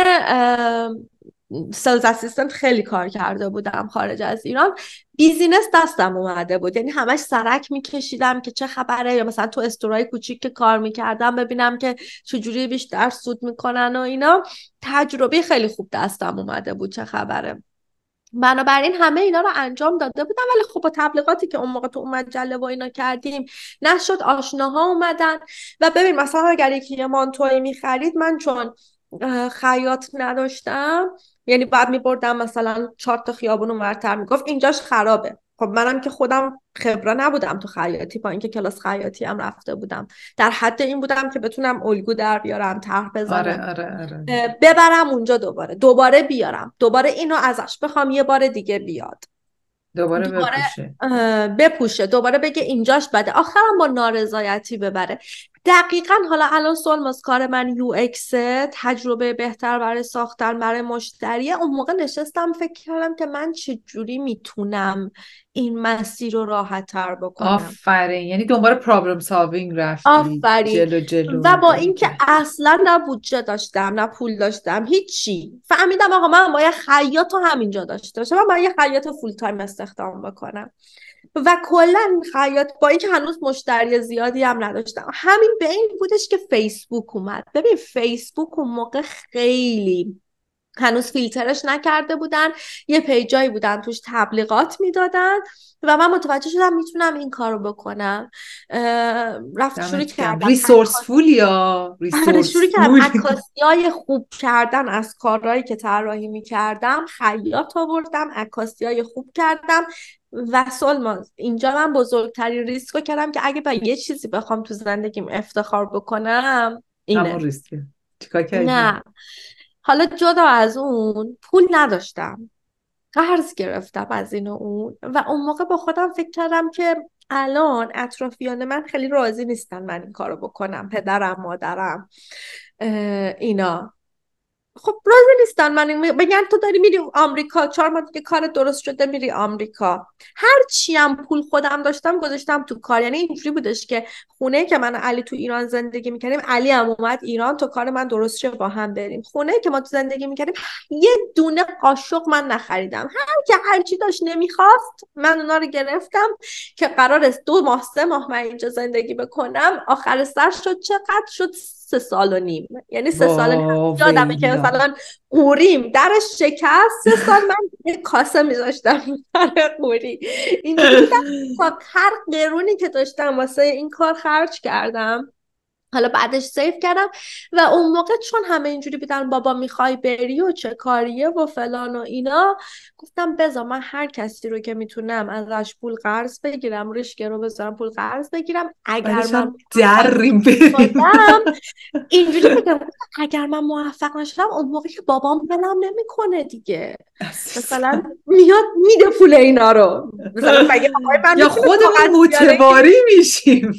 سلز اسیستنت خیلی کار کرده بودم خارج از ایران. بیزینس دستم اومده بود، یعنی همش سرک میکشیدم که چه خبره، یا مثلا تو استورای کوچیک که کار میکردم ببینم که چجوری بیشتر سود میکنن و اینا. تجربه خیلی خوب دستم اومده بود چه خبره. بنابراین همه اینا رو انجام داده بودم، ولی خب با تبلیغاتی که اون موقع تو اون مجله و اینا کردیم نشد، آشناها اومدن. و ببین مثلا اگر یکی یه مانتوی میخرید، من چون خیاط نداشتم، یعنی بعد میبردم مثلا چهار تا خیابون اونورتر میگفت اینجاش خرابه. خب منم که خودم خبره نبودم تو خیاطی، با اینکه کلاس خیاطی هم رفته بودم، در حد این بودم که بتونم الگو در بیارم، طرح بزنم، آره آره آره. ببرم اونجا، دوباره دوباره بیارم، دوباره اینو ازش بخوام یه بار دیگه بیاد، دوباره, دوباره بپوشه بپوشه، دوباره بگه اینجاش بده، آخرم با نارضایتی ببره. دقیقاً. حالا الان سولماس کار من یو ایکس، تجربه بهتر برای ساختن برای مشتریه. اون موقع نشستم فکر کردم که من چجوری میتونم این مسیر رو راحت تر بکنم. آفرین، یعنی دنبال پرابلم سالوینگ رفتی. آفرین. جلو جلو. و با اینکه اصلا نه بودجه داشتم نه پول داشتم هیچی، فهمیدم آقا من باید خیاط رو همینجا داشته باشم، من باید یه خیاط فول تایم استخدام بکنم. و کلا خیاط، با اینکه هنوز مشتری زیادی هم نداشتم، همین به این بودش که فیسبوک اومد. ببین فیسبوک اون موقع خیلی هنوز فیلترش نکرده بودن، یه پیجایی بودن توش تبلیغات میدادن و من متوجه شدم میتونم این کارو بکنم. رفت شروع کردم ریسورسفول یا ریسورسفول شروع کردم عکاسیای خوب کردن از کارهایی که طراحی میکردم، خیاط آوردم، عکاسیای خوب کردم. و سولماس اینجا من بزرگترین ریسکو کردم که اگه با یه چیزی بخوام تو زندگیم افتخار بکنم اینه. همون ریسکه. چیکار کردی؟ نه حالا جدا از اون، پول نداشتم، قرض گرفتم از این و اون. و اون موقع با خودم فکر کردم که الان اطرافیان من خیلی راضی نیستن من این کارو بکنم، پدرم مادرم اینا خب راضی نیستن من بگن تو داری میری آمریکا، چهار ماه دیگه کار درست شده میری آمریکا. هر چی هم پول خودم داشتم گذاشتم تو کار. یعنی اینجوری بودش که خونه که من علی تو ایران زندگی میکردیم، علی هم اومد ایران تو کار من درست شه با هم بریم. خونه که ما تو زندگی میکردیم یه دونه قاشق من نخریدم، هر که هر چی داشت نمیخواست من اونا رو گرفتم که قرار است دو ماه سه ماه من اینجا زندگی بکنم. آخر سر شد چقدر شد؟ سه سال و نیم. یعنی سه سال یادمه که مثلا قوریم درش شکست، سه سال من یه کاسه میذاشتم در قوری. اینجوری بودم هر قرونی که داشتم واسه این کار خرج کردم. حالا بعدش سیف کردم و اون موقع چون همه اینجوری بودن بابا میخوای بری و چه کاریه و فلان و اینا، گفتم بذار من هر کسی رو که میتونم ازش پول قرض بگیرم، ریشک رو بذارم پول قرض بگیرم. اگر من دریم بریم اینجوری بگم اگر من موفق نشدم، اون موقع که بابام بلم نمیکنه دیگه، مثلا میاد میده پول اینا رو، مثلا مگه یا خودمون متواری میشیم.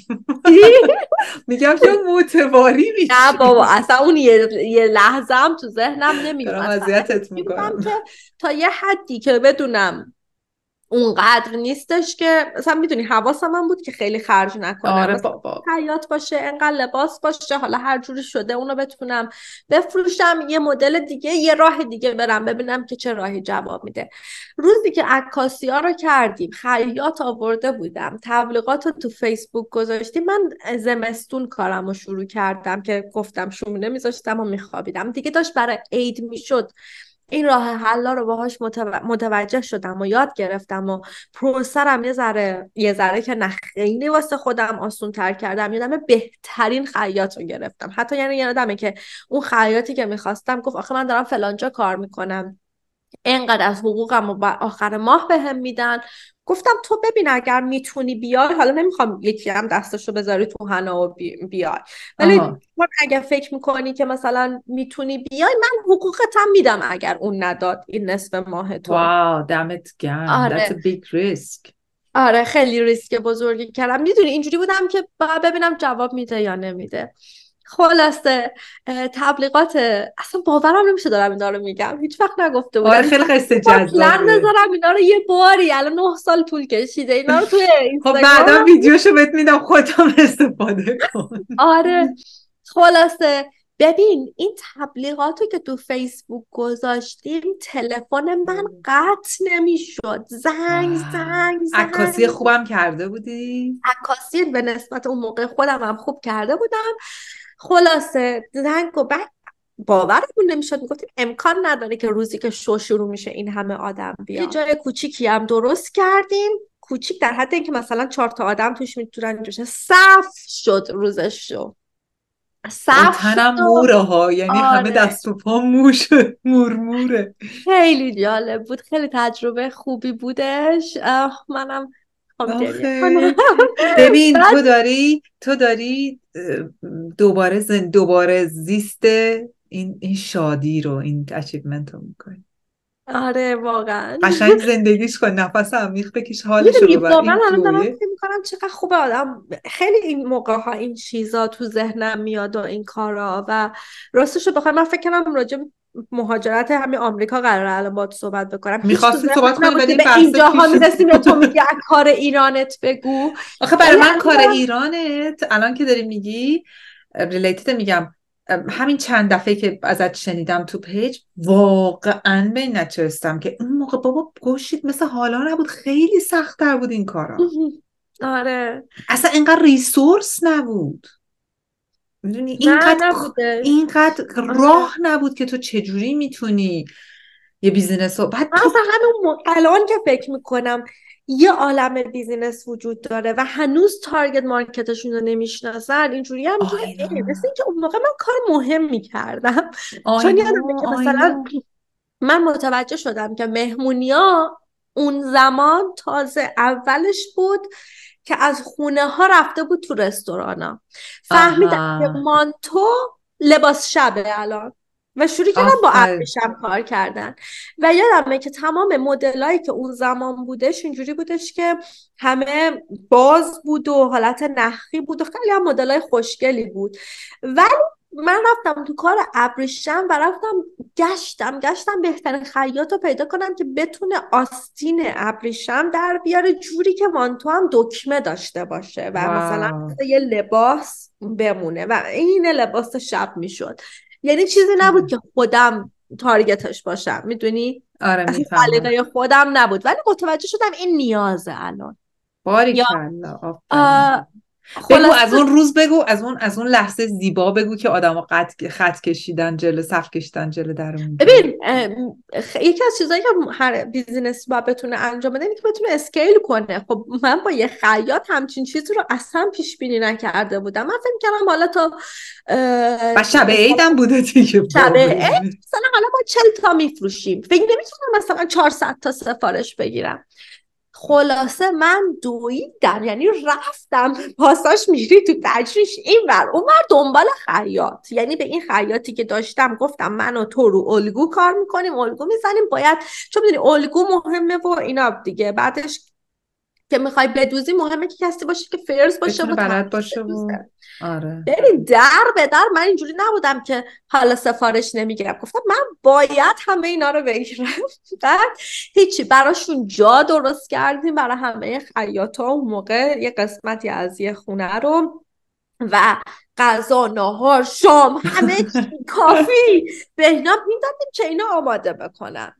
میگم یا متواری میشیم. نه بابا اصلا اون یه, یه لحظه هم تو ذهنم نمیاد. دارم اذیتت میکنم که تا یه حدی که بدونم اونقدر نیستش که مثلا میدونی حواسم هم بود که خیلی خرج نکنم. آره بابا حیات باشه، انقدر لباس باشه، حالا هر جوری شده اونو بتونم بفروشم، یه مدل دیگه، یه راه دیگه برم ببینم که چه راهی جواب میده. روزی که عکاسی ها رو کردیم، خیاط آورده بودم، تبلیغات رو تو فیسبوک گذاشتیم، من زمستون کارم رو شروع کردم که گفتم شومونه میذاشتم و میخوابیدم دیگه. داشت برای عید میشد این راه حلا رو باهاش متو... متوجه شدم و یاد گرفتم و پروسرم یه ذره یه ذره که نه خیلی واسه خودم آسون تر کردم. یادمه بهترین خیاط رو گرفتم. حتی یعنی یادمه که اون خیاطی که میخواستم گفت آخه من دارم فلانجا کار میکنم، اینقدر از حقوقم و آخر ماه بهم میدن. گفتم تو ببین اگر میتونی بیای، حالا نمیخوام یکی هم دستشو بذاری تو حنا و بی... بیای، ولی اگر فکر میکنی که مثلا میتونی بیای من حقوقتم میدم اگر اون نداد این نصف ماه تو. واو دمت گرم. آره. That's a big risk. آره خیلی ریسک بزرگی کردم. میدونی اینجوری بودم که باید ببینم جواب میده یا نمیده. خلاصه تبلیغات اصلا باورم نمیشه دارم اینا رو میگم، هیچ وقت نگفته بودم. آره خیلی قصه جذابه. بذارم اینا رو یه باری الان نه سال طول کشیده اینا رو توی اینستاگرام. خب بعدا ویدیوشو بهت میدم خودم استفاده کن. آره خلاصه ببین این تبلیغاتو که تو فیسبوک گذاشتیم تلفن من قطع نمیشد، زنگ زنگ زنگ. عکاسی خوبم کرده بودی؟ عکاسی به نسبت اون موقع خودم هم خوب کرده بودم. خلاصه زنگ و بعد باورمون نمیشد، میگفتیم امکان نداره که روزی که شو شروع میشه این همه آدم بیان. یه جای کوچیکی هم درست کردیم، کوچیک در حد اینکه مثلا چهار تا آدم توش میتونن جوشه. صف شد روزش شو صف شد. موره ها یعنی آره. همه دست و پا مو شد، مورموره. خیلی جالب بود، خیلی تجربه خوبی بودش. منم ببین تو داری تو داری دوباره زن دوباره زیست این این شادی رو، این اچیومنت رو میکنی. آره واقعا قشنگ زندگیش کن، نفس عمیق بکش، حالش رو ببر. واقعا الان دارم فکر میکنم چقدر خوبه آدم خیلی این موقع ها این چیزا تو ذهنم میاد و این کارا. و راستش رو بخوام من فکر کنم راجع مهاجرت همین آمریکا قراره الان باهات صحبت بکنم. می‌خواستی صحبت کنی ولی به اینجاها میرسیم تو میگی کار ایرانت بگو. آخه برای من کار ایرانت الان که داری میگی ریلیتد، میگم همین چند دفعه که ازت شنیدم تو پیج واقعا به این نچرستم که اون موقع بابا گوشید مثل حالا نبود، خیلی سخت‌تر بود این کارا. آره اصلا اینقدر ریسورس نبود، میدونی اینقدر اینقدر راه نبود که تو چجوری میتونی یه بیزینس رو بعد تو اصلا همون الان که فکر میکنم یه عالم بیزینس وجود داره و هنوز تارگت مارکتشون رو نمیشناسن. اینجوری هم که مثل اینکه اون موقع من کار مهم میکردم. چون یادمه که مثلا من متوجه شدم که مهمونیا اون زمان تازه اولش بود که از خونه ها رفته بود تو رستوران ها. فهمیدم که مانتو لباس شبه الان و شروع کردم با ابریشم کار کردن. و یادمه که تمام مدلایی که اون زمان بودش اینجوری بودش که همه باز بود و حالت نخی بود و خیلی هم مدلای خوشگلی بود. ولی من رفتم تو کار ابریشم و رفتم گشتم گشتم بهترین خیاط رو پیدا کنم که بتونه آستین ابریشم در بیاره جوری که مانتو هم دکمه داشته باشه و واو. مثلا یه لباس بمونه و این لباس شب میشد. یعنی چیزی نبود که خودم تارگتش باشم، میدونی؟ آره میفهمم. سلیقه خودم نبود ولی متوجه شدم این نیازه الان. باریکلا. بگو از اون روز، بگو از اون از اون لحظه زیبا بگو که آدمو خط خط کشیدن جلو، صف کشیدن جلو درون. ببین یکی از چیزایی که هر بیزینس باید بتونه انجام بده اینه که بتونه اسکیل کنه. خب من با یه خیاط همچین چیزی رو اصلا پیش بینی نکرده بودم. من فکر کردم حالا تا و شب عیدم بوده دیگه، شب عید مثلا حالا با چهل تا میفروشیم، فکر نمی‌کنم مثلا چهارصد تا سفارش بگیرم. خلاصه من دویدم، یعنی رفتم پاساش میری تو تجریش این ور اون ور دنبال خیاط. یعنی به این خیاطی که داشتم گفتم من و تو رو الگو کار میکنیم، الگو میزنیم، باید چون میدونی الگو مهمه و اینا دیگه. بعدش که میخوای بدوزی مهمه که کسی باشه که فرز باشه و بلد باشه و آره. ببین در به در من اینجوری نبودم که حالا سفارش نمیگیرم، گفتم من باید همه اینا رو بگیرم. بعد هیچی براشون جا درست کردیم برای همه خیاطا اون موقع یه قسمتی از یه خونه رو و غذا، ناهار، شام، همه کافی به اینا میدادیم که اینا آماده بکنن.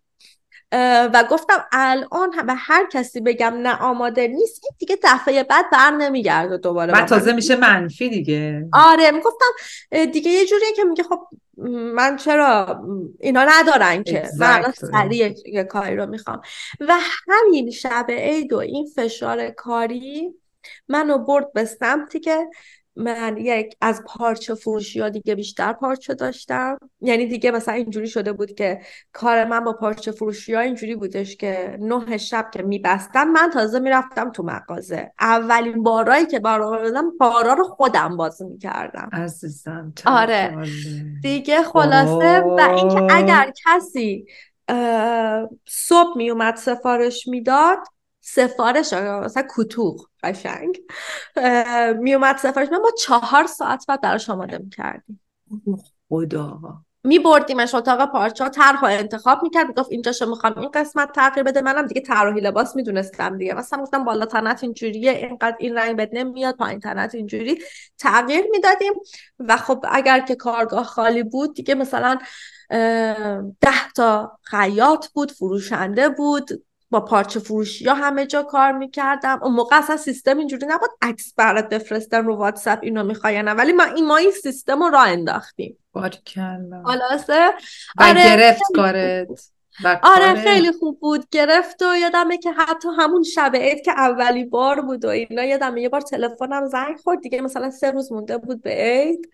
و گفتم الان به هر کسی بگم نه آماده نیست این دیگه دفعه بعد بر نمیگرده دوباره. بعد تازه میشه منفی دیگه. آره میگفتم دیگه یه جوریه که میگه خب من چرا اینا ندارن که من الان exactly. سریع یه کاری رو میخوام. و همین شب عید و این فشار کاری منو برد به سمتی که من یک از پارچه فروشی ها دیگه بیشتر پارچه داشتم. یعنی دیگه مثلا اینجوری شده بود که کار من با پارچه فروشی ها اینجوری بودش که نه شب که میبستم من تازه میرفتم تو مغازه. اولین بارایی که بارا بارا رو خودم باز میکردم. عزیزم چقدر آره جالب. دیگه خلاصه. و اینکه اگر کسی صبح میومد سفارش میداد، سفارش مثلا کتوق قشنگ میومد سفارش من با چهار ساعت بعد براش آماده میکردیم. خدا. میبردیمش اتاق پارچه ها، طرح انتخاب میکرد، میگفت اینجاشو میخوام این قسمت تغییر بده. منم دیگه طراحی لباس میدونستم دیگه، مثلا گفتم بالا تنت اینجوریه اینقدر این رنگ بد نمیاد، پایین تنت اینجوری، تغییر میدادیم. و خب اگر که کارگاه خالی بود دیگه مثلا ده تا خیاط بود، فروشنده بود، با پارچه فروشی ها همه جا کار میکردم. اون موقع اصلا سیستم اینجوری نبود عکس برات بفرستن رو واتساپ اینو میخوای یا نه، ولی ما این ما این سیستم رو راه انداختیم. باریکلا. خلاصه و آره گرفت کارت و آره کارت. خیلی خوب بود، گرفت. و یادمه که حتی همون شب عید که اولی بار بود و اینا، یادمه یه بار تلفنم زنگ خورد دیگه، مثلا سه روز مونده بود به عید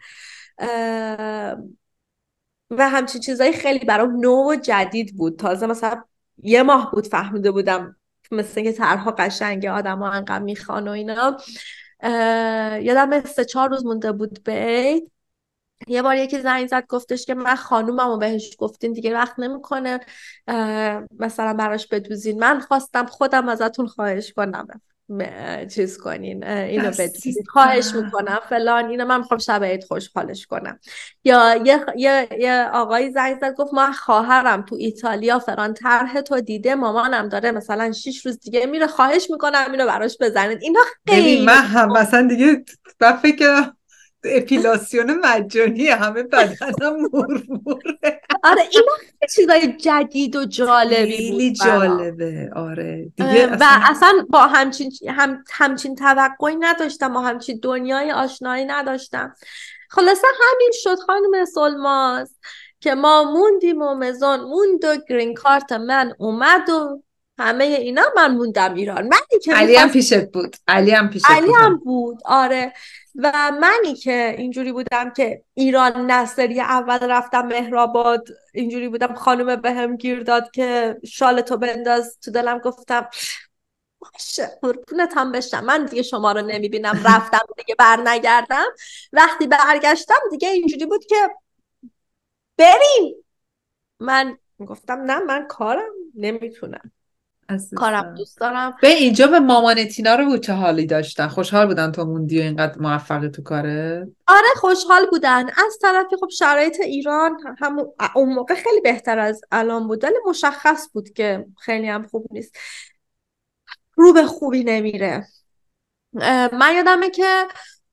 و همچین چیزایی خیلی برام نو و جدید بود. تازه مثلا یه ماه بود فهمیده بودم مثل اینکه طرحها قشنگه، آدم ها انقدر میخوان و اینا. یادم سه چهار روز مونده بود به عید، یه بار یکی زنگ زد گفتش که من خانوممو بهش گفتین دیگه وقت نمیکنه مثلا براش بدوزین. من خواستم خودم ازتون خواهش کنم چیز کنین اینو بدوزین، خواهش میکنم فلان اینو، من میخوام شب عید خوشحالش کنم. یا یه, یه, یه آقایی زنگ زد گفت ما خواهرم تو ایتالیا فلان طرح تو دیده، مامانم داره مثلا شش روز دیگه میره، خواهش میکنم اینو براش بزنید. اینا خیلی ببین من هم مثلا دیگه من فکر اپیلاسیون مجانی همه بدنم مرموره. آره اینا خیلی چیزای جدید و جالبی بود خیلی برام. جالبه. آره دیگه و اصلا اصلا با همچین هم همچین توقعی نداشتم، با همچین دنیای آشنایی نداشتم. خلاصه همین شد خانم سلماس که ما موندیم و مزون موند و گرین کارت من اومد و همه اینا، من موندم ایران. منی که علی هم پیشت بود. علی هم پیشت علی بود. هم بود آره. و منی که اینجوری بودم که ایران نصری اول رفتم مهرآباد، اینجوری بودم خانومه بهم گیر داد که شالتو بنداز تو دلم، گفتم باشه قربونت هم بشم، من دیگه شما رو نمیبینم، رفتم دیگه بر نگردم. وقتی برگشتم دیگه اینجوری بود که بریم. من گفتم نه من کارم نمیتونم، کارم عزیزم. دوست دارم. به اینجا به مامان تینا رو بود چه حالی داشتن؟ خوشحال بودن تو موندی و اینقدر موفقی تو کاره؟ آره خوشحال بودن. از طرفی خب شرایط ایران هم اون موقع خیلی بهتر از الان بود، ولی مشخص بود که خیلی هم خوب نیست، رو به خوبی نمیره. من یادمه که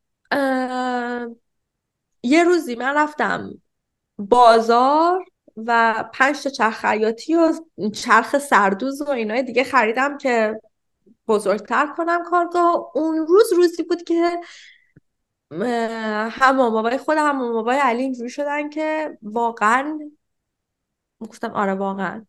یه روزی من رفتم بازار و پنج تا چرخ خیاطی و چرخ سردوز و اینای دیگه خریدم که بزرگتر کنم کارگاه. اون روز روزی بود که هم مامابای خودم هم مامابای علی اینجوری شدن که واقعا، گفتم آره واقعا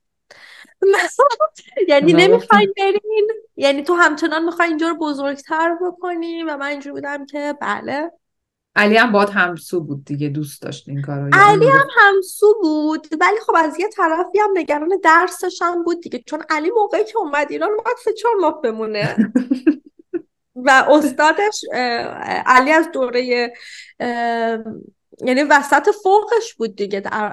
یعنی نمیخواین برین، یعنی تو همچنان میخوای اینجا رو بزرگتر بکنی؟ و من اینجوری بودم که بله. علی هم باد همسو بود دیگه، دوست داشت این کارو؟ علی هم همسو بود ولی خب از یه طرفی هم نگران درسش هم بود دیگه، چون علی موقعی که اومد ایران باید سه چهار ماه بمونه و استادش علی از دوره یعنی وسط فوقش بود دیگه در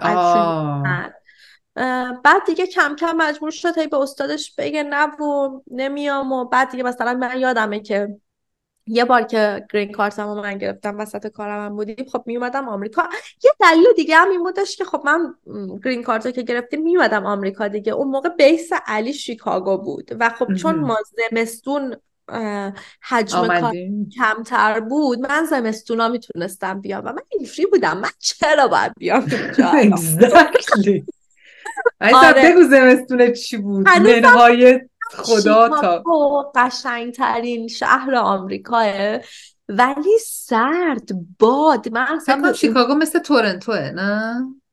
بعد دیگه کم کم مجبور شد هی به استادش بگه نه و نمیام. و بعد دیگه مثلا من یادمه که یه بار که گرین کارتمو من گرفتم وسط کارم هم بودیم، خب میومدم آمریکا. یه دلیل دیگه هم این بودش که خب من گرین کارتو که گرفتیم میومدم آمریکا دیگه. اون موقع بیس علی شیکاگو بود و خب چون ما زمستون حجم کار کمتر بود، من زمستونا میتونستم بیام و من اینجوری بودم من چرا باید بیام اینجا. exactly. ایسا بگو زمستونه چی بود؟ منهای خدا تا قشنگ ترین شهر آمریکاه ولی سرد، باد. من فکر کنم شیکاگو مثل تورنتوه نه؟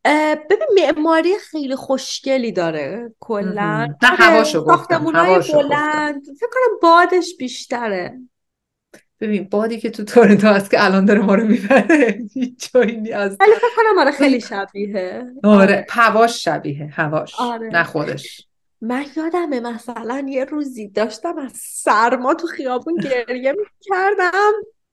ببین معماری خیلی خوشگلی داره کلا. نه هواشو گفتم، ساختمونای هواشو گفتم. بلند، فکر کنم بادش بیشتره. ببین بادی که تو تورنتو هست که الان داره ما رو میبره هیچ جایی نیست. ولی فکر کنم آره خیلی شبیه. آره هواش شبیه، هواش نه آره خودش. من یادمه مثلا یه روزی داشتم از سرما تو خیابون گریه میکردم،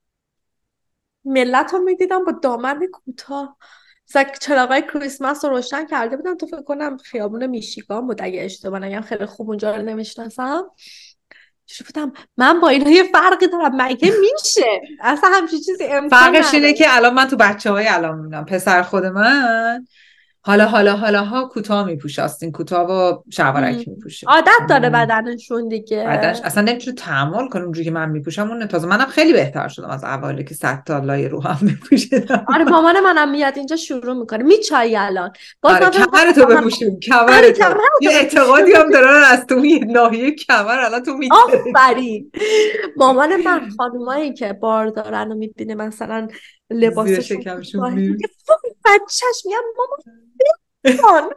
ملت رو میدیدم با دامن کوتاه، مثلا چراغای کریسمس رو روشن کرده بودن تو، فکر کنم خیابون میشیگان بود اگه اشتباه نگم، خیلی خوب اونجا رو نمیشناسم. چی بودم من با اینا یه فرقی دارم مگه میشه اصلا همچین چیزی امکان فرقش اینه نداره. که الان من تو بچه های الان میبینم پسر خود من حالا حالا حالا ها کوتاه میپوشه، آستین کوتاه و شلوارک میپوشه. عادت داره بدنشون دیگه. بعدش اصلا نمیتونه تحمل کنه اونجوری که من میپوشم. اون تازه منم خیلی بهتر شدم از اولی که صد تا لایه رو هم میپوشیدم. آره مامان منم میاد اینجا شروع میکنه میچایی الان باز آره من فکر کمر تو بپوشون، آره کمر تو یه کمر اعتقادی هم دارن از تو یه ناحیه کمر الان تو میترکی. آفرین. مامان من خانومایی که بار دارن و میبینه مثلا زیر لباسشون شکمشون کوتاهه میره. میگه وای بچه‌ش، میگم مامان بکن.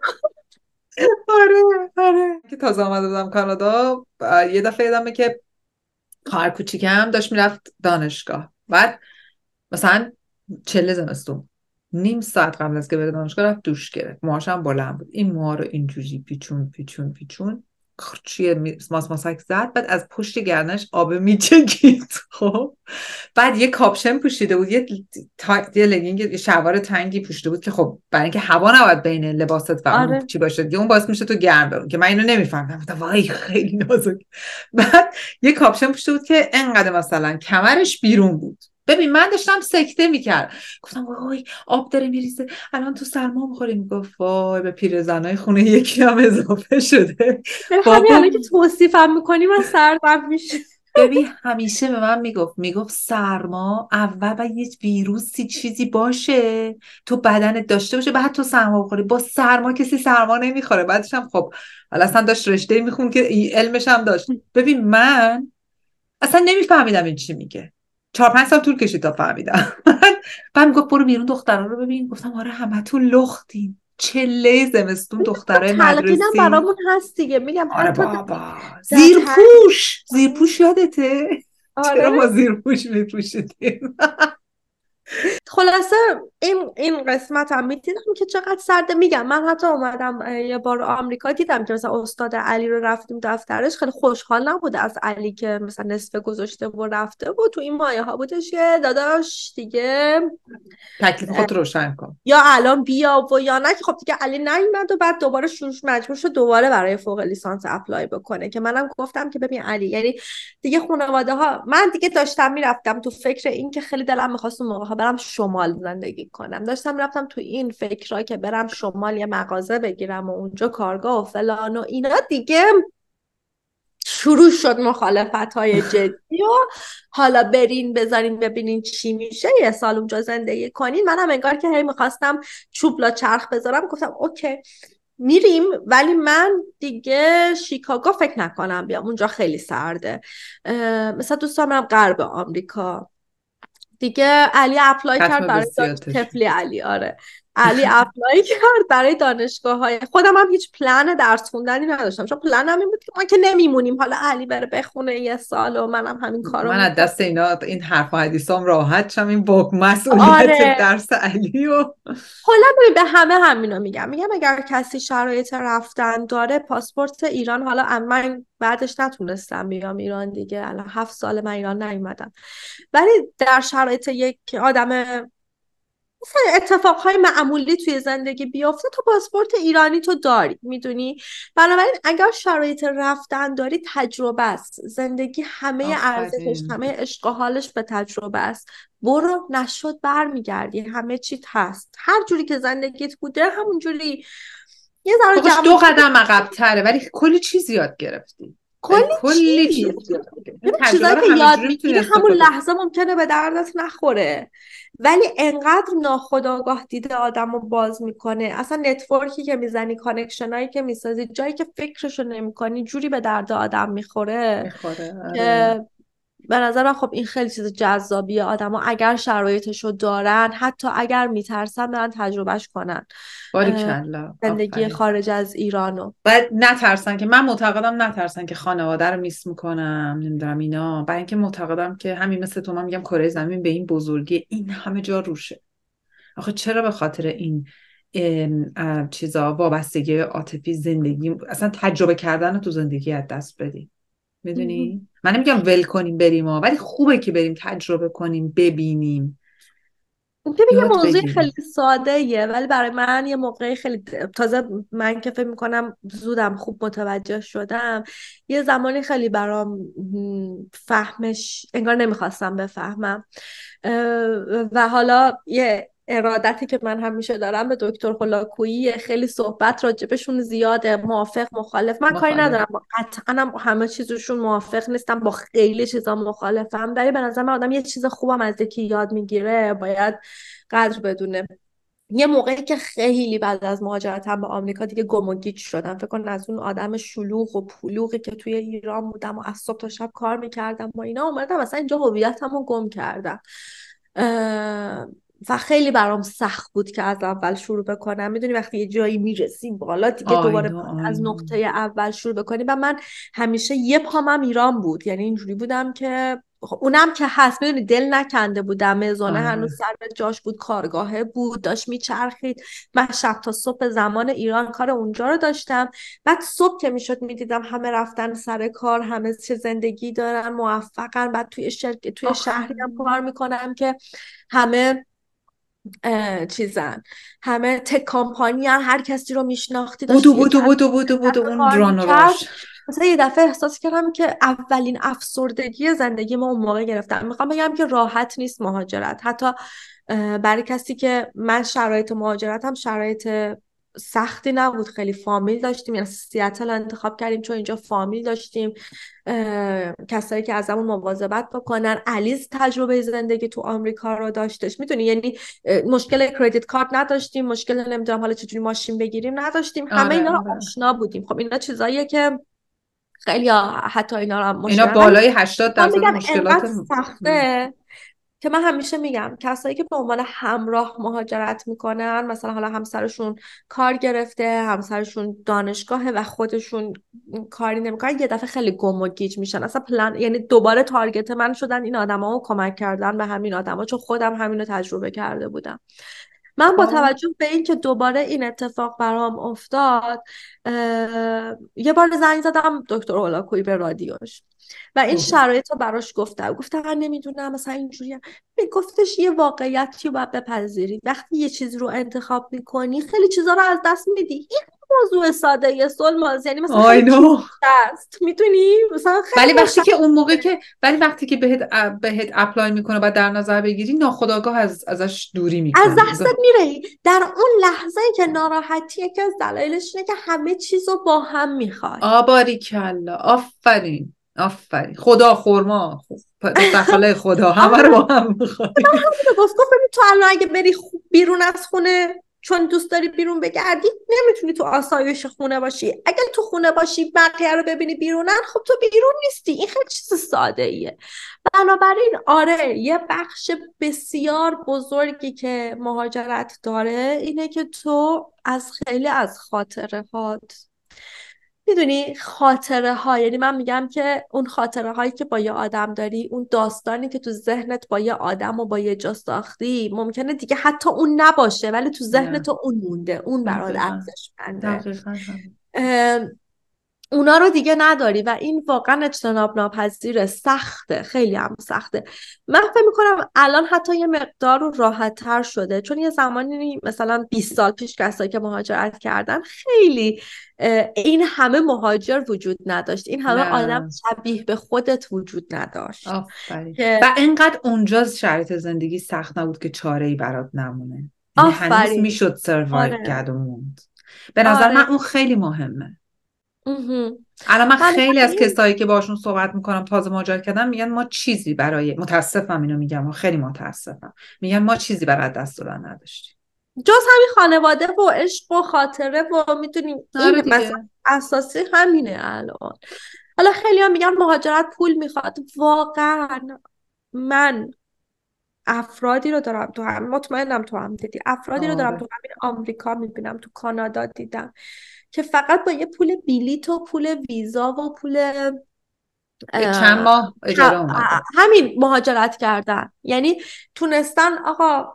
آره آره که تازه آمده بودم کانادا یه دفعه یادمه که خواهر کوچیکم داشت میرفت دانشگاه، بعد مثلا چله زمستون نیم ساعت قبل از که بره دانشگاه رفت دوش گرفت، موهاش هم بلند بود، این موها رو اینجوری پیچون پیچون پیچون خرچی ماس ماسک زد، بعد از پشت گردنش آب میچکید. خب بعد یه کاپشن پوشیده بود، یه تا... یه لگینگ یه شلوار تنگی پوشیده بود که خب برای اینکه هوا نباید بین لباست و اون آره چی باشه دیگه، اون باعث میشه تو گرم بمونی که من اینو نمیفهمم. وای خیلی نازک. بعد یه کاپشن پوشیده بود که انقدر مثلا کمرش بیرون بود. ببین من داشتم سکته میکرد، گفتم وای آب داره میریزه الان تو سرما میخوریم. گفت وای به پیرزنای خونه یکی هم اضافه شده. همین بابا الان که توصیفم میکنی من سردم میشه. ببین همیشه به من میگفت میگفت سرما اول باید یه ویروسی چیزی باشه تو بدنت داشته باشه بعد تو سرما بخوری، با سرما کسی سرما نمیخوره. بعدش هم خب حالا اصلا داشت رشته میخون که علمش هم داشت. ببین من اصلا نمیفهمیدم این چی میگه، چهار پنج سال طول کشید تا فهمیدم. بعد میگفت برو بیرون دخترا رو ببین. گفتم آره همتون لختین، چله زمستون دخترای تلقینم مدرسی. برامون هست دیگه، میگم آره حتی بابا در زیرپوش زیرپوش یادته آره. چرا ما زیرپوش میپوشیدیم؟ خلاصه این این قسمت هم میدیدم که چقدر سرده. میگم من حتی اومدم یه بار آمریکا دیدم که مثلا استاد علی رو رفتیم دفترش، خیلی خوشحال نبود از علی که مثلا نصف گذاشته و رفته بود. تو این مایه ها بودش که داداش دیگه تکلیف خود روشن کن یا الان بیا و یا نه، که خب دیگه علی نیومد و بعد دوباره شروع مجبور شد دوباره برای فوق لیسانس اپلای بکنه. که منم گفتم که ببین علی، یعنی دیگه خانواده ها، من دیگه داشتم میرفتم تو فکر این که خیلی دلم میخواست اون موقع ها برم شمال زندگی کنم، داشتم میرفتم تو این فکرها که برم شمال یه مغازه بگیرم و اونجا کارگاه و فلان و اینا. دیگه شروع شد مخالفت های جدی و حالا برین بذارین ببینین چی میشه، یه سال اونجا زندگی کنین. منم انگار که هی میخواستم چوب لا چرخ بذارم، گفتم اوکی میریم، ولی من دیگه شیکاگو فکر نکنم بیام، اونجا خیلی سرده. مثلا دوستان برم غرب آمریکا. دیگه علی اپلای کرد ختم به برای دانش سیاتش. طفلی علی آره علی اپلای کرد برای دانشگاه های. خودم هم هیچ پلن درس خوندنی نداشتم، چون پلنم این بود که ما که نمیمونیم، حالا علی بره بخونه یه سال و منم همین کارو من از میکنم. دست اینا این حرف و حدیثام راحت شم، این با مسئولیت آره درس علی و کلا ببین به همه همینو میگم، میگم اگر کسی شرایط رفتن داره، پاسپورت ایران، حالا من بعدش نتونستم بیام ایران دیگه، الان هفت سال من ایران نیومدم، ولی در شرایط یک آدم مثلا اتفاقهای معمولی توی زندگی بیفته تو پاسپورت ایرانی تو داری، میدونی. بنابراین اگر شرایط رفتن داری، تجربه است زندگی، همه ارزشش آفرین. همه عشق و حالش به تجربه است. برو نشد برمیگردی، همه چیت هست، هر جوری که زندگیت بوده همون جوری. یه ذره باقاش دو جوان قدم عقب تره ولی کلی چیز یاد گرفتی. کلی کلی چیز چیز یاد گرفتی. این ببین تجربه چیزایی رو که همه یاد جوری میتونی میگیری همون استفاده کنی. لحظه ممکنه به دردت نخوره، ولی انقدر ناخودآگاه دیده آدم رو باز میکنه. اصلا نتورکی که میزنی، کانکشن هایی که میسازی، جایی که فکرشو نمیکنی جوری به درد آدم میخوره میخوره که آره. به نظر من خب این خیلی چیز جذابیه. آدما اگر شرایطشو دارن، حتی اگر میترسن، برن تجربهش کنن باریکلا، زندگی آفرین. خارج از ایرانو. باید نترسن، که من معتقدم نترسن که خانواده رو میس میکنم نمیدونم اینا، برای اینکه معتقدم که همین مثل تو، من میگم کره زمین به این بزرگی این همه جا روشه. آخه چرا به خاطر این چیزا وابستگی عاطفی زندگی اصلا تجربه کردن رو تو زندگی از دست بدیم؟ میدونی من نمیگم ول کنیم بریم ها، ولی خوبه که بریم تجربه کنیم، ببینیم، ببین یه یاد موضوع خیلی بگیریم. ساده ایه، ولی برای من یه موقعی خیلی تازه، من که فکر میکنم زودم خوب متوجه شدم، یه زمانی خیلی برام فهمش انگار نمیخواستم بفهمم. و حالا یه ارادتی که من همیشه دارم به دکتر هولاکویی، خیلی صحبت راجبشون زیاده، موافق مخالف، من کاری مخالف. ندارم، قطعا همه چیزشون موافق نیستم، با خیلی چیزا مخالفم، ولی به نظر من آدم یه چیز خوبم از یکی یاد میگیره باید قدر بدونه. یه موقعی که خیلی بعد از مهاجرتم به آمریکا دیگه گم و گیج شدم، فکر کن از اون آدم شلوغ و پلوغی که توی ایران بودم و از صبح تا شب کار میکردم و اینا، اومدم مثلا اینجا هویتم رو گم کردم و خیلی برام سخت بود که از اول شروع بکنم. میدونی وقتی یه جایی میرسیم بالا دیگه دوباره آینو از آینو نقطه اول شروع بکنی. و من همیشه یه پامم ایران بود، یعنی اینجوری بودم که اونم که هست، میدونی دل نکنده بودم، مزانه هنوز آره. سر جاش بود، کارگاهه بود، داشت میچرخید. من شب تا صبح زمان ایران کار اونجا رو داشتم. بعد صبح که میشد میدیدم همه رفتن سر کار، همه چه زندگی دارن، موفقن. بعد توی شرکت توی شهری هم کار میکنم که همه چیزن، همه تک کامپانی هن، هر کسی رو میشناختی بودو داشتی یکی بودو از بودو بودو بودو اون کار ران و میکرد. راش. مثلا یه دفعه احساس کردم که اولین افسردگی زندگی ما اون موقع گرفتم. میخوام بگم که راحت نیست مهاجرت، حتی برای کسی که من شرایط مهاجرتم شرایط سختی نبود، خیلی فامیل داشتیم، یعنی سیاتل انتخاب کردیم چون اینجا فامیل داشتیم، کسایی که ازمون مواظبت بکنن. علیز تجربه زندگی تو آمریکا رو داشتش، میدونی، یعنی مشکل کردیت کارت نداشتیم، مشکل نمیدونم حالا چجوری ماشین بگیریم نداشتیم، همه آره اینا رو آره. آشنا بودیم. خب اینا چیزاییه که خیلی حتی اینا رو هم اینا مشکل، ولی بالای هشتاد من درصد بگم مشکلات انقدر م... سخته که من همیشه میگم کسایی که به عنوان همراه مهاجرت میکنن، مثلا حالا همسرشون کار گرفته، همسرشون دانشگاهه و خودشون کاری نمیکنن، یه دفعه خیلی گم و گیج میشن. اصلا پلن، یعنی دوباره تارگت من شدن این آدما و کمک کردن به همین آدما، چون خودم همینو تجربه کرده بودم. من با خب توجه به اینکه دوباره این اتفاق برام افتاد، یه بار زنگ زدم دکتر هولاکویی به رادیوش و این اوه. شرایط رو براش گفتم. گفتم من نمیدونم مثلا اینجوریه. گفتش یه واقعیتی رو باید بپذیری، وقتی یه چیز رو انتخاب میکنی خیلی چیزا رو از دست میدی. این موضوع ساده یه سلماز، یعنی مثلا آی خیلی کلیشه نو. است، میدونی مثلا ولی خیلی وقتی مشخص. که اون موقع که ولی وقتی که بهت بهت اپلای میکنه و در نظر بگیری، ناخودآگاه از ازش دوری از میکنی. دستت میره در اون لحظه که ناراحتیه که از دلایلش اینه که همه چیز رو با هم میخوای. آباری کلا، آفرین آفرین، خدا خورما، دختر خاله خدا، همه رو با هم میخوای. گفت گفت ببین تو الان اگه بری بیرون از خونه چون دوست داری بیرون بگردی، نمیتونی تو آسایش خونه باشی. اگه تو خونه باشی بقیه رو ببینی بیرونن، خب تو بیرون نیستی. این خیلی چیز ساده ایه. بنابراین آره، یه بخش بسیار بزرگی که مهاجرت داره اینه که تو از خیلی از خاطره هات، میدونی، خاطره ها، یعنی من میگم که اون خاطره هایی که با یه آدم داری، اون داستانی که تو ذهنت با یه آدم و با یه جا ساختی، ممکنه دیگه حتی اون نباشه ولی تو ذهن نه تو اون مونده، اون برات دقیقا ارزشمنده. دقیقا هم. اونا رو دیگه نداری و این واقعا اجتناب ناپذیره، سخته، خیلی هم سخته. من فکر میکنم الان حتی یه مقدار راحت تر شده، چون یه زمانی مثلا بیست سال پیش کسایی که مهاجرت کردن خیلی این همه مهاجر وجود نداشت، این همه آدم نه شبیه به خودت وجود نداشت آفرین. که و انقدر اونجا شرایط زندگی سخت نبود که چاره ای برات نمونه، یعنی هنوز آفرین. میشد سروایو آره کرد و موند. به نظر من آره. اون خیلی مهمه. اوه. الان من خیلی از بنابراین کسایی که باشون صحبت میکنم تازه مهاجرت کردن میگن ما چیزی برای، متاسفم اینو میگم، خیلی متاسفم، میگن ما چیزی برای دست دادن نداشتیم جز همین خانواده و عشق و خاطره و میدونیم آره این مثلا دیگه. اساسی همینه الان. حالا خیلی هم میگن مهاجرت پول میخواد. واقعا من افرادی رو دارم تو هم، مطمئنم تو هم دیدی، افرادی رو دارم آره تو همین آمریکا میبینم، تو کانادا دیدم که فقط با یه پول بلیط و پول ویزا و پول چند ماه اجاره اومده. همین مهاجرت کردن. یعنی تونستن آقا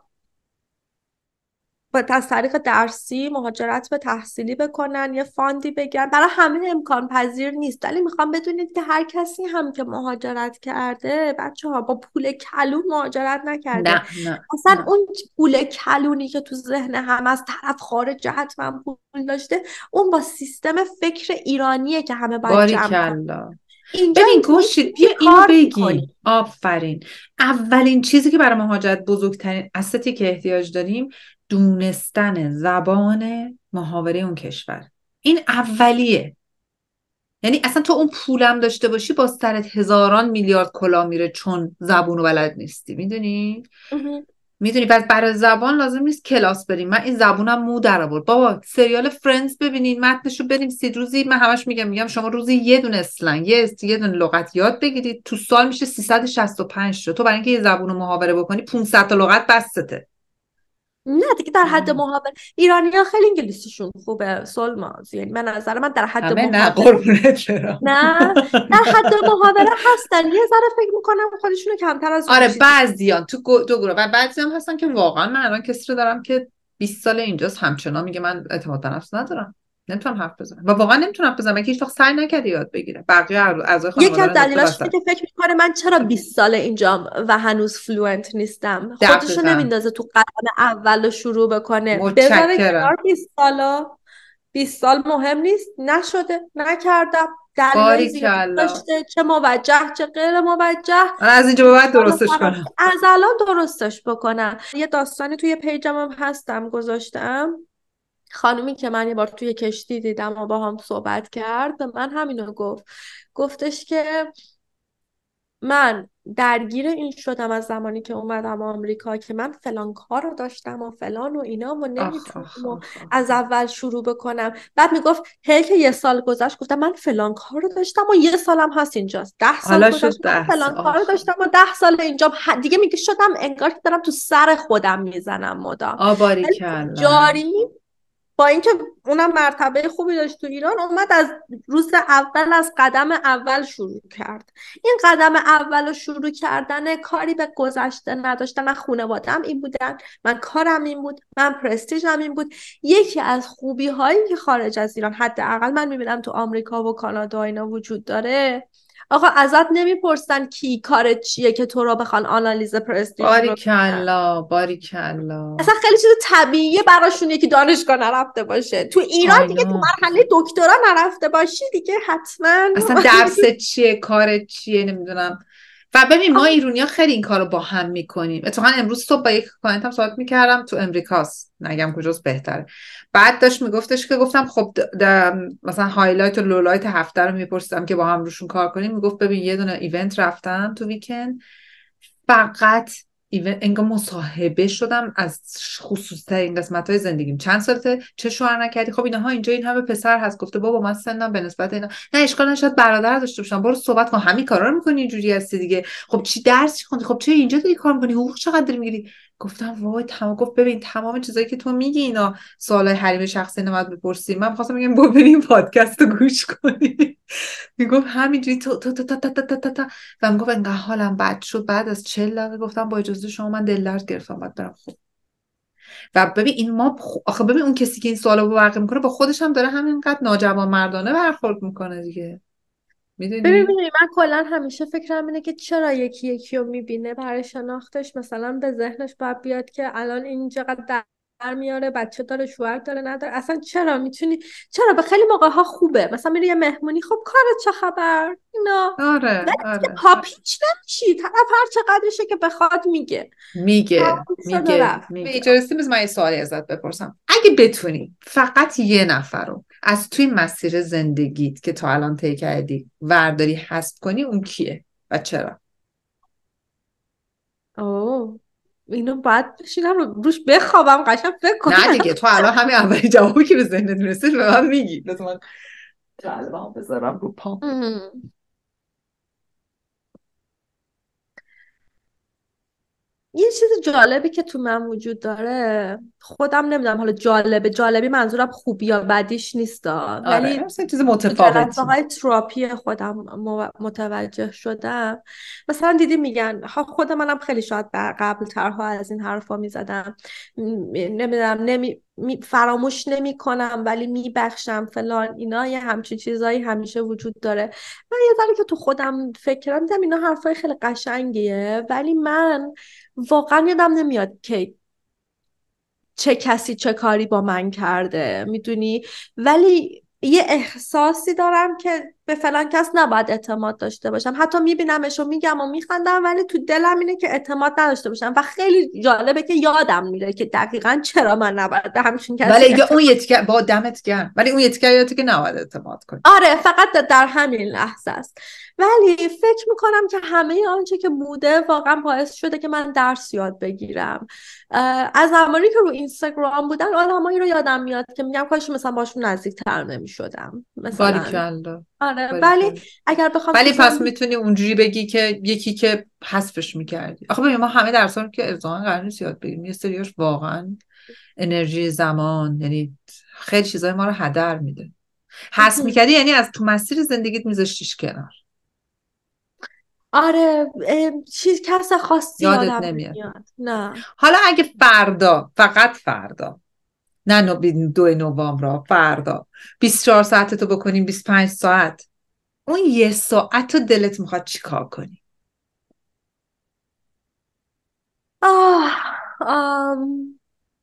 با از طریق درسی مهاجرت به تحصیلی بکنن، یه فاندی بگیرن. برای همه امکان پذیر نیست، ولی میخوام بدونید که هر کسی هم که مهاجرت کرده بچه ها با پول کلون مهاجرت نکرده. نه نه اصلا نه. اون پول کلونی که تو ذهن هم از طرف خارج حتما پول داشته، اون با سیستم فکر ایرانیه که همه باید جمع کنن. باریکلا. اینجا ببین اینجوری گوشید بیا چی اینو کار بگیم. میکنی؟ آفرین. اولین چیزی که برای مهاجرت بزرگترین استی که احتیاج داریم دونستن زبان محاوره اون کشور. این اولیه. یعنی اصلا تو اون پولم داشته باشی با سرت هزاران میلیارد کلا میره چون زبونو بلد نیستی. میدونی؟ میدونی پس برای زبان لازم نیست کلاس بریم. من این زبونم مو در آورد. بابا سریال فرندز ببینین، متنشو بنویسید. روزی من همش میگم میگم شما روزی یه دونه اسلنگ، یه یه دونه لغت یاد بگیرید، تو سال میشه سیصد و شصت و پنج تا. تو برای اینکه یه زبونو محاوره بکنی پانصد تا لغت بسته. نه دیگه در حد محاوره. ایرانی ها خیلی انگلیسیشون خوبه سلماز، یعنی من نظر من در حد همه نه محاوره قربونت برم. نه در حد محاوره هستن. یه ذره فکر میکنم خودشونو کمتر از اون آره چیزی. بعضیان تو گو- دو گروه و بعضیان هستن که واقعا من الان کسی رو دارم که بیست سال اینجاست همچنان میگه من اعتماد به نفس ندارم، نمیتونم حرف بزنم و واقعا نمیتونم حرف بزنم که هیچ وقت سعی نکرده یاد بگیره. بقیه اعضای یکی خانواده از رو انداخته دلایلش اینه وسط. که فکر میکنه من چرا بیست سال اینجام و هنوز فلوئنت نیستم. خودشو دقیقاً. نمیندازه تو قدم اول رو شروع بکنه، بذاره متشکرم. کنار بیست سالا. بیست سال مهم نیست، نشده، نکردم، دلایل زیادی باریکلا. داشته، چه موجه چه غیر موجه. من از اینجا به بعد درستش کنم. از الان درستش بکنم. یه داستانی توی پیجم هم هستم گذاشتم. خانومی که من یه بار توی کشتی دیدم و با هم صحبت کرد به من همینو گفت. گفتش که من درگیر این شدم از زمانی که اومدم آمریکا که من فلان کار رو داشتم و فلان و اینا و آخ نمیتونم آخ و آخ آخ. از اول شروع بکنم. بعد میگفت هی که یه سال گذشت گفتم من فلان کار رو داشتم و یه سالم هست اینجاست. ده سال حالا گذشت شد من ده فلان سال. کار رو آخ. داشتم و ده سال اینجا. دیگه میگه شدم انگار که دارم تو سر خودم میزنم مدام. آ ولی باریکلا. جاری با اینکه اونم مرتبه خوبی داشت تو ایران، اومد از روز اول، از قدم اول شروع کرد. این قدم اول رو شروع کردن کاری به گذشته نداشتن. من خانواده‌ام این بودن، من کارم این بود، من پرستیژم این بود. یکی از خوبی هایی که خارج از ایران حداقل من میبینم تو آمریکا و کانادا اینا وجود داره، آقا ازت نمیپرسن کی کارت چیه که تو رو بخوان آنالیز پرستیژ بکنن. باریکلا. باریکلا. اصلا خیلی چیز طبیعیه براشون یکی دانشگاه نرفته باشه. تو ایران دیگه تو آینو. مرحله دکترا نرفته باشی دیگه حتما اصلا درست چیه کارت چیه نمیدونم. و ببین ما ایرونیا خیلی این کارو با هم میکنیم. اتفاقا امروز صبح با یک کلاینتم صحبت میکردم تو امریکاست، نگم کجاست بهتره. بعد داشت میگفتش که گفتم خب د- د- مثلا هایلایت و لولایت هفته رو میپرسیدم که با هم روشون کار کنیم. میگفت ببین یه دونه ایونت رفتم تو ویکند، فقط ایون انگار مصاحبه شدم از خصوص‌ترین قسمت‌های زندگیم. چند سالته؟ چه شوهر نکردی؟ خب اینها اینجا این همه پسر هست. گفته بابا من سنم به نسبت اینا نه اشکال نشد برادر داشته باشم. برو صحبت کن، همین کارا رو می‌کنی اینجوری هستی دیگه. خب چی درس خوندی؟ خب چه اینجا داری کار می‌کنی؟ حقوق چقدر داری می‌گیری؟ گفتم وای تمام. گفت ببین تمام چیزایی که تو میگی اینا سوالای حریم شخصی نماد بپرسی. من می‌خواستم بگم برو بریم پادکست رو گوش کنی. میگفت همینجوری تو تا تا تا تا تا تا تا و میگفت انقدر حالم بد شد. بعد از چهل دقیقه گفتم با اجازه شما من دل درد گرفتم باید برم. خب و ببین این ما خ... آخه ببین اون کسی که این سوالو برقی میکنه با خودش هم داره همینقدر ناجوانمردانه برخورد میکنه دیگه. ببین میدونی؟ میدونی من کلا همیشه فکرم اینه که چرا یکی یکی رو میبینه برای شناختش مثلا به ذهنش باید بیاد که الان این چقدر در میاره، بچه داره، شوهر داره، نداره. اصلا چرا میتونی، چرا به خیلی موقع ها خوبه مثلا میری یه مهمونی، خب کارت چه خبر اینا، آره ولی دیگه آره پاپیچ نمیشی. طرف هر چقدرشه که بخواد میگه. میگه تموم شد و میگه رفت. میگه. اجازه بز من یه سوالی ازت بپرسم. اگه بتونی فقط یه نفر رو از توی مسیر زندگیت که تا الان طی کردی ورداری حذف کنی، اون کیه و چرا؟ اوه اینو باید بشینم رو روش بخوابم قشنگ فکر نه کنم. دیگه تو الان همین اولی جوابی که به ذهنت میرسه به من میگی لطفا. قلبم بذارم رو پام. یه چیز جالبی که تو من وجود داره، خودم نمیدونم حالا جالبه، جالبی منظورم خوبی یا بدیش نیستا، آره ولی مثلا چیز تو جلسه متفاوتی. های تراپی خودم مو- متوجه شدم. مثلا دیدی میگن ها، خود منم خیلی شاید در قبل ترها از این حرفا میزدم، نمیدونم نمی می- فراموش نمی کنم ولی میبخشم فلان، اینا یه همچین چیزایی همیشه وجود داره. من یه ذره که تو خودم فکر کردم دیدم اینا حرفای خیلی قشنگیه، ولی من واقعا یادم نمیاد که چه کسی چه کاری با من کرده، میدونی، ولی یه احساسی دارم که به فلان کس نباید اعتماد داشته باشم. حتی میبینمش و میگم و میخندم ولی تو دلم اینه که اعتماد نداشته باشم و خیلی جالبه که یادم میره که دقیقا چرا من نباید به همچین کسی ولی دیگه اعتماد. اون یتیکه با دمت گرم، ولی اون یتیکه یادت که نباید اعتماد کنی. آره فقط در همین لحظه است، ولی فکر میکنم که همه آنچه که بوده واقعا باعث شده که من درس یاد بگیرم. از زمانی که رو اینستاگرام بودن آدمایی رو یادم میاد که میگم کاش مثلا باشون نزدیکتر نمیشدم مثلا. باریکلا. آره ولی باریکلا. اگر بخوام تو ولی پس زندگی. میتونی اونجوری بگی که یکی که حذفش میکردی. آخه ببین ما همه درس رو که ازان قرار نیست یاد بگیریم، یه سریاش واقعا انرژی زمان، یعنی خیلی چیزای ما رو هدر میده. حذف میکردی یعنی از تو مسیر زندگیت میذاشتیش کنار، آره چیز کس خاصی یادت یادم نمیاد. نمیاد نه. حالا اگه فردا، فقط فردا، نه نو دو نوامبر، فردا بیست و چهار ساعت تو بکنیم بیست و پنج ساعت، اون یه ساعت رو دلت میخواد چی کار کنی؟ آه آم،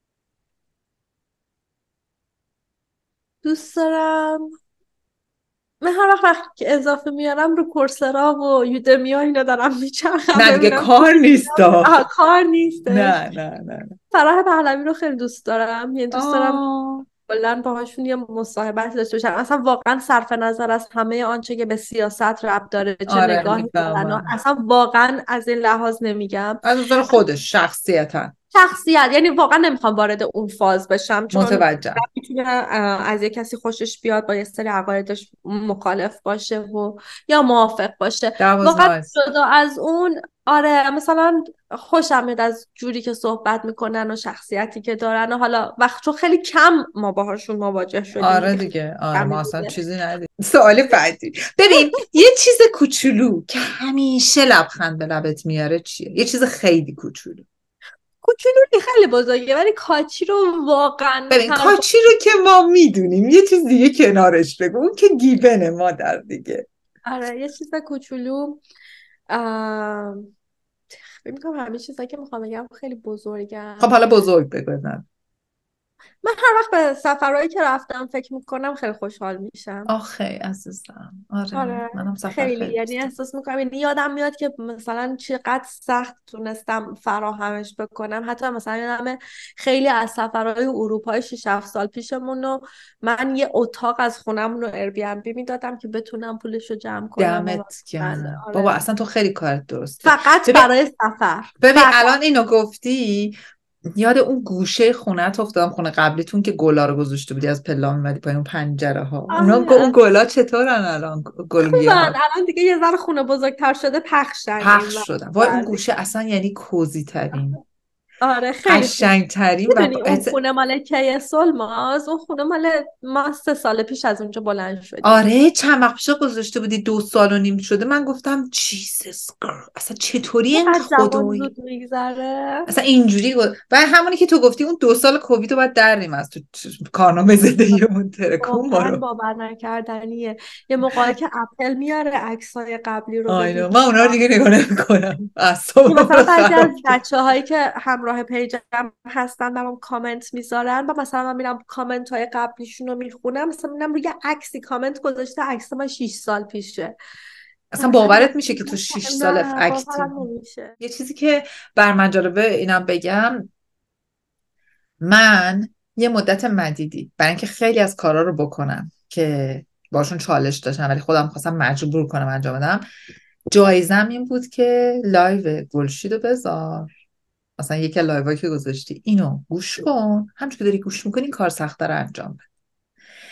دوست دارم من هر وقت وقت که اضافه میارم رو کورسرا و یودمی ها اینا دارم میچرخم نه دیگه ببینم کار نیست. آه کار نیستش. نه نه نه نه. فرح پهلوی رو خیلی دوست دارم، یعنی دوست دارم آه. کلا باهاشون یه مصاحبت داشته باشم. اصلا واقعا صرف نظر از همه آنچه که به سیاست ربط داره چه آره نگاهی دارن و میفهمم. اصلا واقعا از این لحاظ نمیگم از نظر خودش شخصیتا شخصیت، یعنی واقعا نمیخوام وارد اون فاز بشم چون متوجه. میتونه از یه کسی خوشش بیاد با یه سری عقایدش مخالف باشه و یا موافق باشه. That was واقعا nice. جدا از اون آره مثلا خوشم میاد از جوری که صحبت میکنن و شخصیتی که دارن و حالا وقت چون خیلی کم ما باهاشون مواجه شدیم آره دیگه دیگه، آره کمی ما اصلا بوده. چیزی ندید. سوال بعدی، ببین یه چیز کوچولو که همیشه لبخند به لبت میاره چیه؟ یه چیز خیلی کوچولو. کوچولو خیلی بزرگه ولی کاچی رو واقعا ببین هر بار کاچی رو که ما میدونیم، یه چیز دیگه کنارش بگو، اون که گیبنه مادر دیگه. آره یه چیز کوچولو فکر می‌کنم همه چیزایی که میخوام بگم خیلی خب بزرگن. حالا بزرگ بگو. نه من هر وقت به سفرهایی که رفتم فکر میکنم خیلی خوشحال میشم. آخه عزیزم، آره آره منم سفر خیلی، خیلی یعنی دوست دارم. احساس میکنم، یعنی یادم میاد که مثلا چقدر سخت تونستم فراهمش بکنم. حتی مثلا یادم خیلی از سفرهای اروپای شش هفت سال پیشمون رو من یه اتاق از خونمون رو ایر بی ام بی میدادم که بتونم پولش رو جمع کنم و دمت مثلا گرم بابا، آره اصلا تو خیلی کارت درسته. فقط ببین برای سفر ببین فقط. الان اینو گفتی، یاد اون گوشه خونت افتادم، خونه قبلیتون که گلا رو گذاشته بودی از پلا میمدی پایین، اون پنجره ها، اونا اون آره گلا چطورن الان؟ گلگیه خوبن ها الان دیگه یه ذره خونه بزرگتر شده پخشن این پخش ور شدن. وای اون اونور گوشه دیگه. اصلا یعنی کوزی ترین، آره خیلی خوب. قشنگ ترین و میدونی با... اون خونه مال کی سلماز، اون خونه مال ما سه سال پیش از اونجا بلند شدیم. آره چند وقت پیش گذاشته بودی، دو سال و نیم شده. من گفتم جیسس کرد، اصلا چطوری اینقدر چقدر زمان خدایی، زود میگذره. اصلا اینجوری گفت. و همونی که تو گفتی اون دو سال کووید رو باید دریم از تو کارنامه زندگی اون ترکون ما واقعا رو. باور نکردنیه. یه موقعی که اپل میاره عکسای قبلی رو آینو ببینی من اونا رو دیگه نگاه نمیکنم، اعصابم مثلا رو بعضی از خراب کرد. بچه هایی که همراه پیجم هستن برام کامنت میذارن و مثلا من میرم کامنت های قبلیشون رو میخونم، مثلا میرم روی عکسی کامنت گذاشته عکس ما شش سال پیشه. اصلا مثلا باورت میشه که تو شش سال نه اکتیو؟ باورم نمیشه. یه چیزی که بر من جالبه اینم بگم، من یه مدت مدیدی برای اینکه خیلی از کارا رو بکنم که باشون چالش داشتم ولی خودم خواستم مجبور کنم انجام بدم، جایزم این بود که لایو گلشید رو بذار، مثلا یکی لایوایی که گذاشتی اینو گوش کن، همچون که داری گوش میکنی کار سخته رو انجام بده.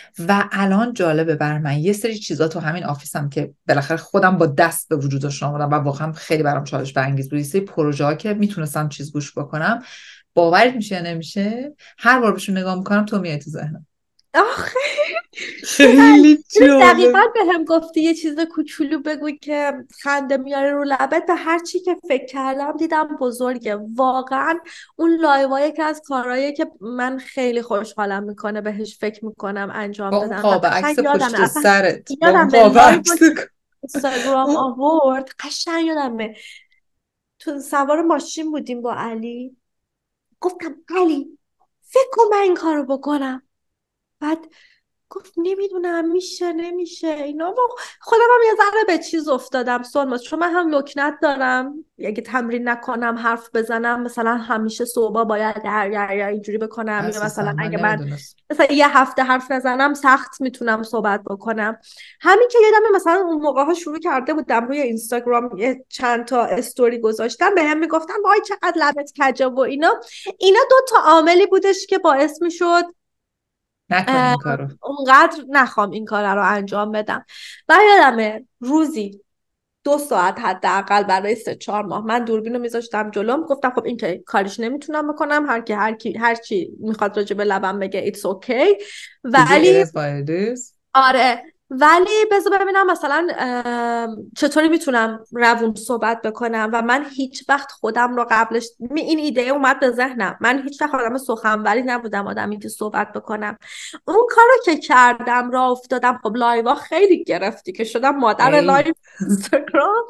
و الان جالبه بر من یه سری چیزا تو همین آفیسم که بالاخره خودم با دست به وجودش آوردم و واقعا خیلی برام چالش برانگیز بود. یه سری پروژه ها که میتونستم چیز گوش بکنم، باورت میشه نمیشه هر بار بهشون نگاه میکنم تو میای تو ذهنم. آخه خیلی جالب. دقیقا به هم گفتی یه چیز کوچولو بگو که خنده میاره رو لبت. به هر چی که فکر کردم دیدم بزرگه. واقعا اون لایوایی که از کارهایی که من خیلی خوشحالم میکنه بهش فکر میکنم انجام با اون دادم. و قاب قشنگ عکس یادمه پشت اصلا سرت، با اون یادمه قاب لایو عکس اینستاگرام اون آورد. قشنگ یادمه تو سوار ماشین بودیم با علی، گفتم علی فکر کن من این کارو بکنم. بعد گفت نمیدونم میشه نمیشه اینا. و خودم هم یه ذره به چیز افتادم سلماس، چون من هم لکنت دارم اگه تمرین نکنم حرف بزنم. مثلا همیشه صبح باید در یا یا اینجوری بکنم، یا مثلا عزیزم من اگه من نمیدونست. مثلا یه هفته حرف نزنم سخت میتونم صحبت بکنم. همین که یادم مثلا اون موقع ها شروع کرده بودم روی اینستاگرام یه چند تا استوری گذاشتم، به هم میگفتن وای چقدر لبت کجه و اینا. اینا دو تا عاملی بودش که باعث میشد نکن این کارو. اونقدر نخوام این کار رو انجام بدم. و یادمه روزی دو ساعت حداقل برای سه چهار ماه من دوربین رو میذاشتم جلوم، گفتم خب این که کارش نمیتونم بکنم، هر کی هر کی هر چی میخواد راجع به لبم بگه it's okay. دیگه ولی it is what it is. آره ولی بذار ببینم مثلا چطوری میتونم روون صحبت بکنم. و من هیچ وقت خودم رو قبلش این ایده اومد به ذهنم، من هیچ وقت آدم سخنوری نبودم، آدمی که صحبت بکنم. اون کارو که کردم را افتادم. خب لایوا خیلی گرفتی که شدم مادر ای لایو اینستاگرام.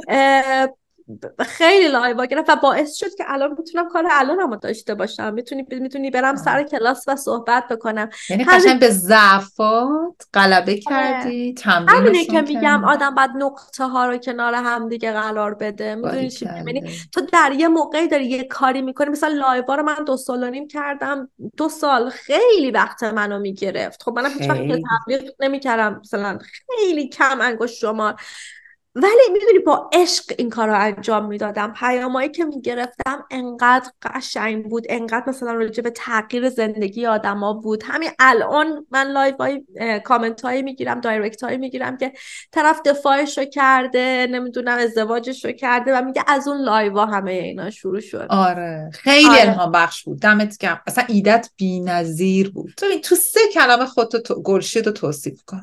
خیلی لایوا گرفت و باعث شد که الان میتونم کار الانمو داشته باشم. میتونی میتونی برم سر کلاس و صحبت بکنم. یعنی همین قشنگ به ضعفات غلبه کردی، همینه که تمرینشون میگم کردی. آدم باید نقطه ها رو کنار هم دیگه قرار بده. میدونی چی میگم؟ یعنی باریکلا. تو در یه موقعی داری یه کاری میکنی، مثلا لایوا رو من دو سال و نیم کردم. دو سال خیلی وقت منو میگرفت. خب منم هیچ وقت که خیلی تبلیغ نمیکردم، مثلا خیلی کم انگشت شمار، ولی میدونی با عشق این کار رو انجام میدادم. پیامایی که میگرفتم انقدر قشنگ بود، انقدر مثلا راجع به تغییر زندگی آدما بود. همین الان من لایو های کامنت هایی میگیرم، دایرکت هایی میگیرم که طرف دفاعش رو کرده، نمیدونم ازدواجش رو کرده و میگه از اون لایو ها همه اینا شروع شد. آره خیلی آره الهام بخش بود. دمت گرم. اصلا ایدت بی‌نظیر بود. تو تو سه کلمه خودتو تو... گلشید رو توصیف کن.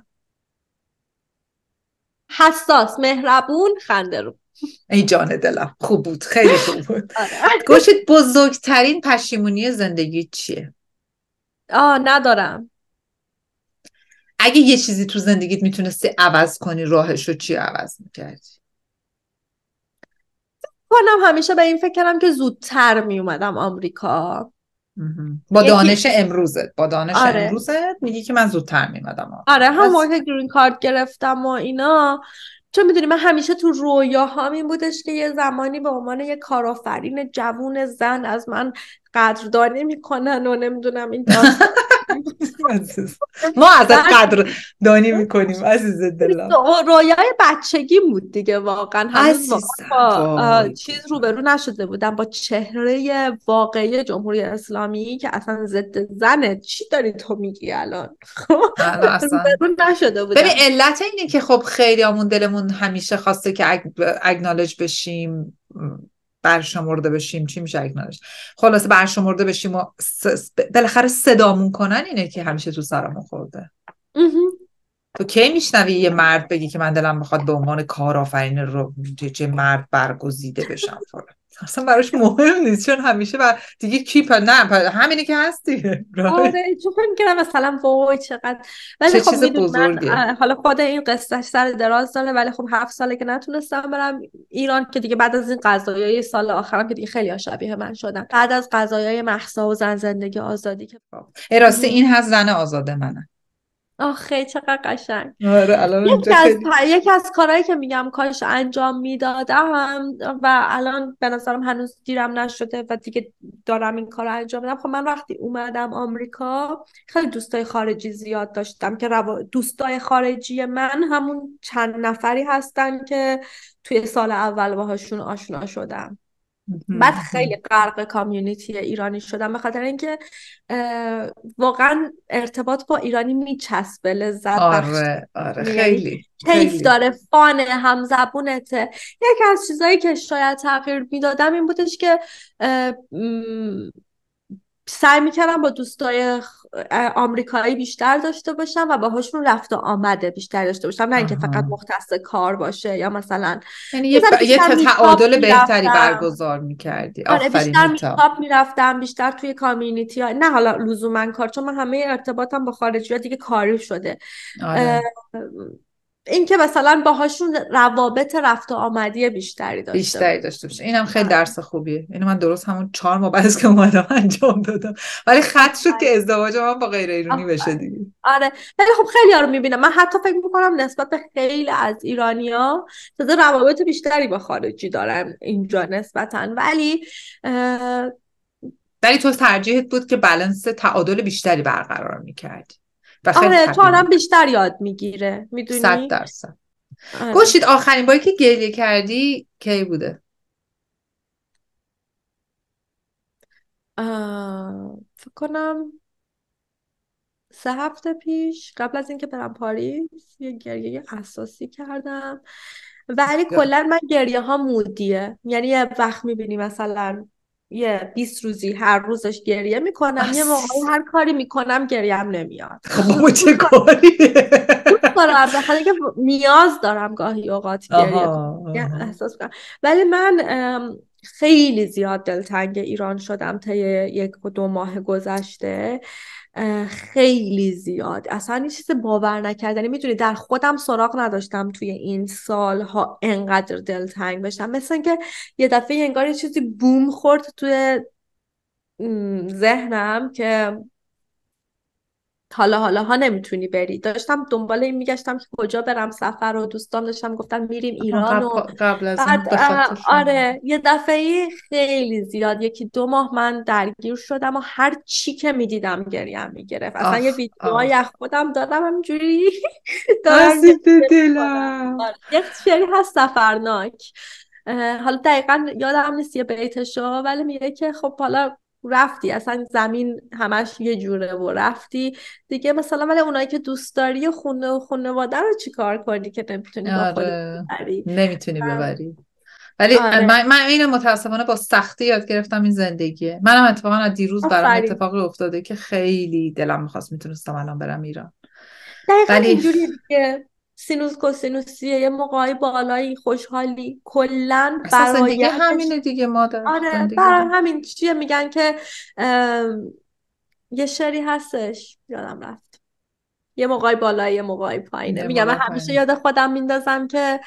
حساس، مهربون، خنده رو. ای جان دلم خوب بود، خیلی خوب بود. آره. گلشید بزرگترین پشیمونی زندگی چیه؟ آه ندارم. اگه یه چیزی تو زندگیت میتونستی عوض کنی راهش رو چی عوض میکردی؟ کنم همیشه به این فکر کردم که زودتر می اومدم آمریکا. با یکی دانش امروزت با دانش آره امروزت میگی که من زودتر میمدم. آره هم از موقع گرین کارت گرفتم و اینا. چون میدونی من همیشه تو رویاهام این بودش که یه زمانی به عنوان یه کارآفرین جوون زن از من قدردانی میکنن و نمیدونم این داستان. ما ازت بعد قدر دانی میکنیم عزیز دلم. رویای بچگی بود دیگه. واقعا هنوز واقعا عزیزم با وای چیز بابا. روبرو نشده بودم، با چهره واقعی جمهوری اسلامی که اصلا ضد زنه. چی داری تو میگی الان؟ الان اصلا روبرو نشده ببین بودم. علت اینه که خب خیلی همون دلمون همیشه خواسته که اگ... اگنالج بشیم، برشمرده بشیم. چی میشه اگنالج؟ خلاصه برشمرده بشیم و س... بالاخره صدامون کنن. اینه که همیشه تو سرمون خورده. تو کی میشنوی یه مرد بگی که من دلم میخواد به عنوان کارآفرین رو چه مرد برگزیده بشم فلان؟ اصلا براش مهم نیست، چون همیشه بر دیگه کی پا نه پا همینی که هستی. آره چون فکر می‌کردم مثلا وای چقدر. ولی چه خب چیز میدونی من بزرگه. حالا خود این قصه سر دراز داره، ولی خب هفت ساله که نتونستم برم ایران که دیگه بعد از این قضایای سال آخرم که دیگه خیلی شبیه من شدن، بعد از قضایای مهسا و زن زندگی آزادی که ای راستی این هست زن آزاده منه. آخه چقدر قشنگ. آره الان یکی اینجا از خیلی یکی از کارهایی که میگم کاش انجام میدادم و الان به نظرم هنوز دیرم نشده و دیگه دارم این کار رو انجام میدم. خب من وقتی اومدم آمریکا خیلی دوستای خارجی زیاد داشتم که رو... دوستای خارجی من همون چند نفری هستن که توی سال اول باهاشون آشنا شدم. بعد خیلی غرق کامیونیتی ایرانی شدم به خاطر اینکه واقعا ارتباط با ایرانی میچسبه، لذت بخش. آره آره یعنی خیلی کیف داره، فانه، هم زبونته. یکی از چیزایی که شاید تغییر میدادم این بودش که سعی میکردم با دوستای آمریکایی بیشتر داشته باشم و باهاشون رفت و آمده بیشتر داشته باشم، نه اینکه فقط مختص کار باشه یا مثلا یعنی یه, ب... یه تعادل بهتری برگزار میکردی. آره بیشتر میتاپ میرفتم، بیشتر توی کامیونیتی ها، نه حالا لزوما کار، چون من همه ارتباطم با خارجی ها دیگه کاری شده. آره. این که مثلا باهاشون روابط رفت و آمدی بیشتری داشته بیشتری داشته باشه. اینم خیلی درس خوبیه. اینو من درست همون چهار ماه بعد از که اومدم انجام دادم، ولی خط شد که ازدواج من با غیر ایرانی بشه دیگه. آره ولی خب خیلی ها رو میبینم، من حتی فکر میکنم نسبت به خیلی از ایرانیا تازه روابط بیشتری با خارجی دارن اینجا نسبتاً، ولی اه... ولی تو ترجیحت بود که بالانس تعادل بیشتری برقرار میکردی. آره تو آدم بیشتر یاد میگیره، میدونی؟ صد درصد. آره. گوشید آخرین باری که گریه کردی کی بوده؟ فکر کنم سه هفته پیش قبل از اینکه برم پاریس یه گریه اساسی کردم، ولی کلا من گریه ها مودیه، یعنی یه وقت میبینی مثلا یه بیست روزی هر روزش گریه میکنم، یه موقعی هر کاری میکنم گریم نمیاد. خب چه کاری؟ دوست دارم بخاطر اینکه نیاز دارم گاهی اوقات گریه کنم احساس کنم، ولی من خیلی زیاد دلتنگ ایران شدم تا یک و دو ماه گذشته، خیلی زیاد، اصلا این چیز باور نکردنی. میدونی در خودم سراغ نداشتم توی این سالها انقدر دلتنگ بشم، مثل اینکه یه دفعه انگار یه چیزی بوم خورد توی ذهنم که حالا حالا ها نمیتونی بری. داشتم دنبال این میگشتم که کجا برم سفر و دوستان داشتم گفتن میریم ایران و قبل از بعد آره یه دفعه خیلی زیاد یکی دو ماه من درگیر شدم و هر چی که میدیدم گریم میگرفت. اصلا یه ویدیوهای از خودم دادم همینجوری دارم دلم. یه شعری هست سفرناک، حالا دقیقا یادم نیست یه بیتشو، ولی میگه که خب حالا رفتی اصلا زمین همش یه جوره و رفتی دیگه مثلا، ولی اونایی که دوست داری خونه و خانواده رو چیکار کنی که نمیتونی با خودت ببری؟ نمیتونی ببری. ولی آره. من من اینو متاسفانه با سختی یاد گرفتم این زندگیه. منم اتفاقا از دیروز برام اتفاقی افتاده که خیلی دلم می‌خواست میتونستم الان برم ایران. دقیقاً ولی... اینجوری دیگه سینوس کوسینوسیه، یه موقعی بالایی خوشحالی کلا برای زندگی همینه دیگه مادر. آره برای همین چیه میگن که یه شعری هستش یادم رفت، یه موقعی بالایی یه موقعی پایینه. میگم من همیشه یاد خودم میندازم که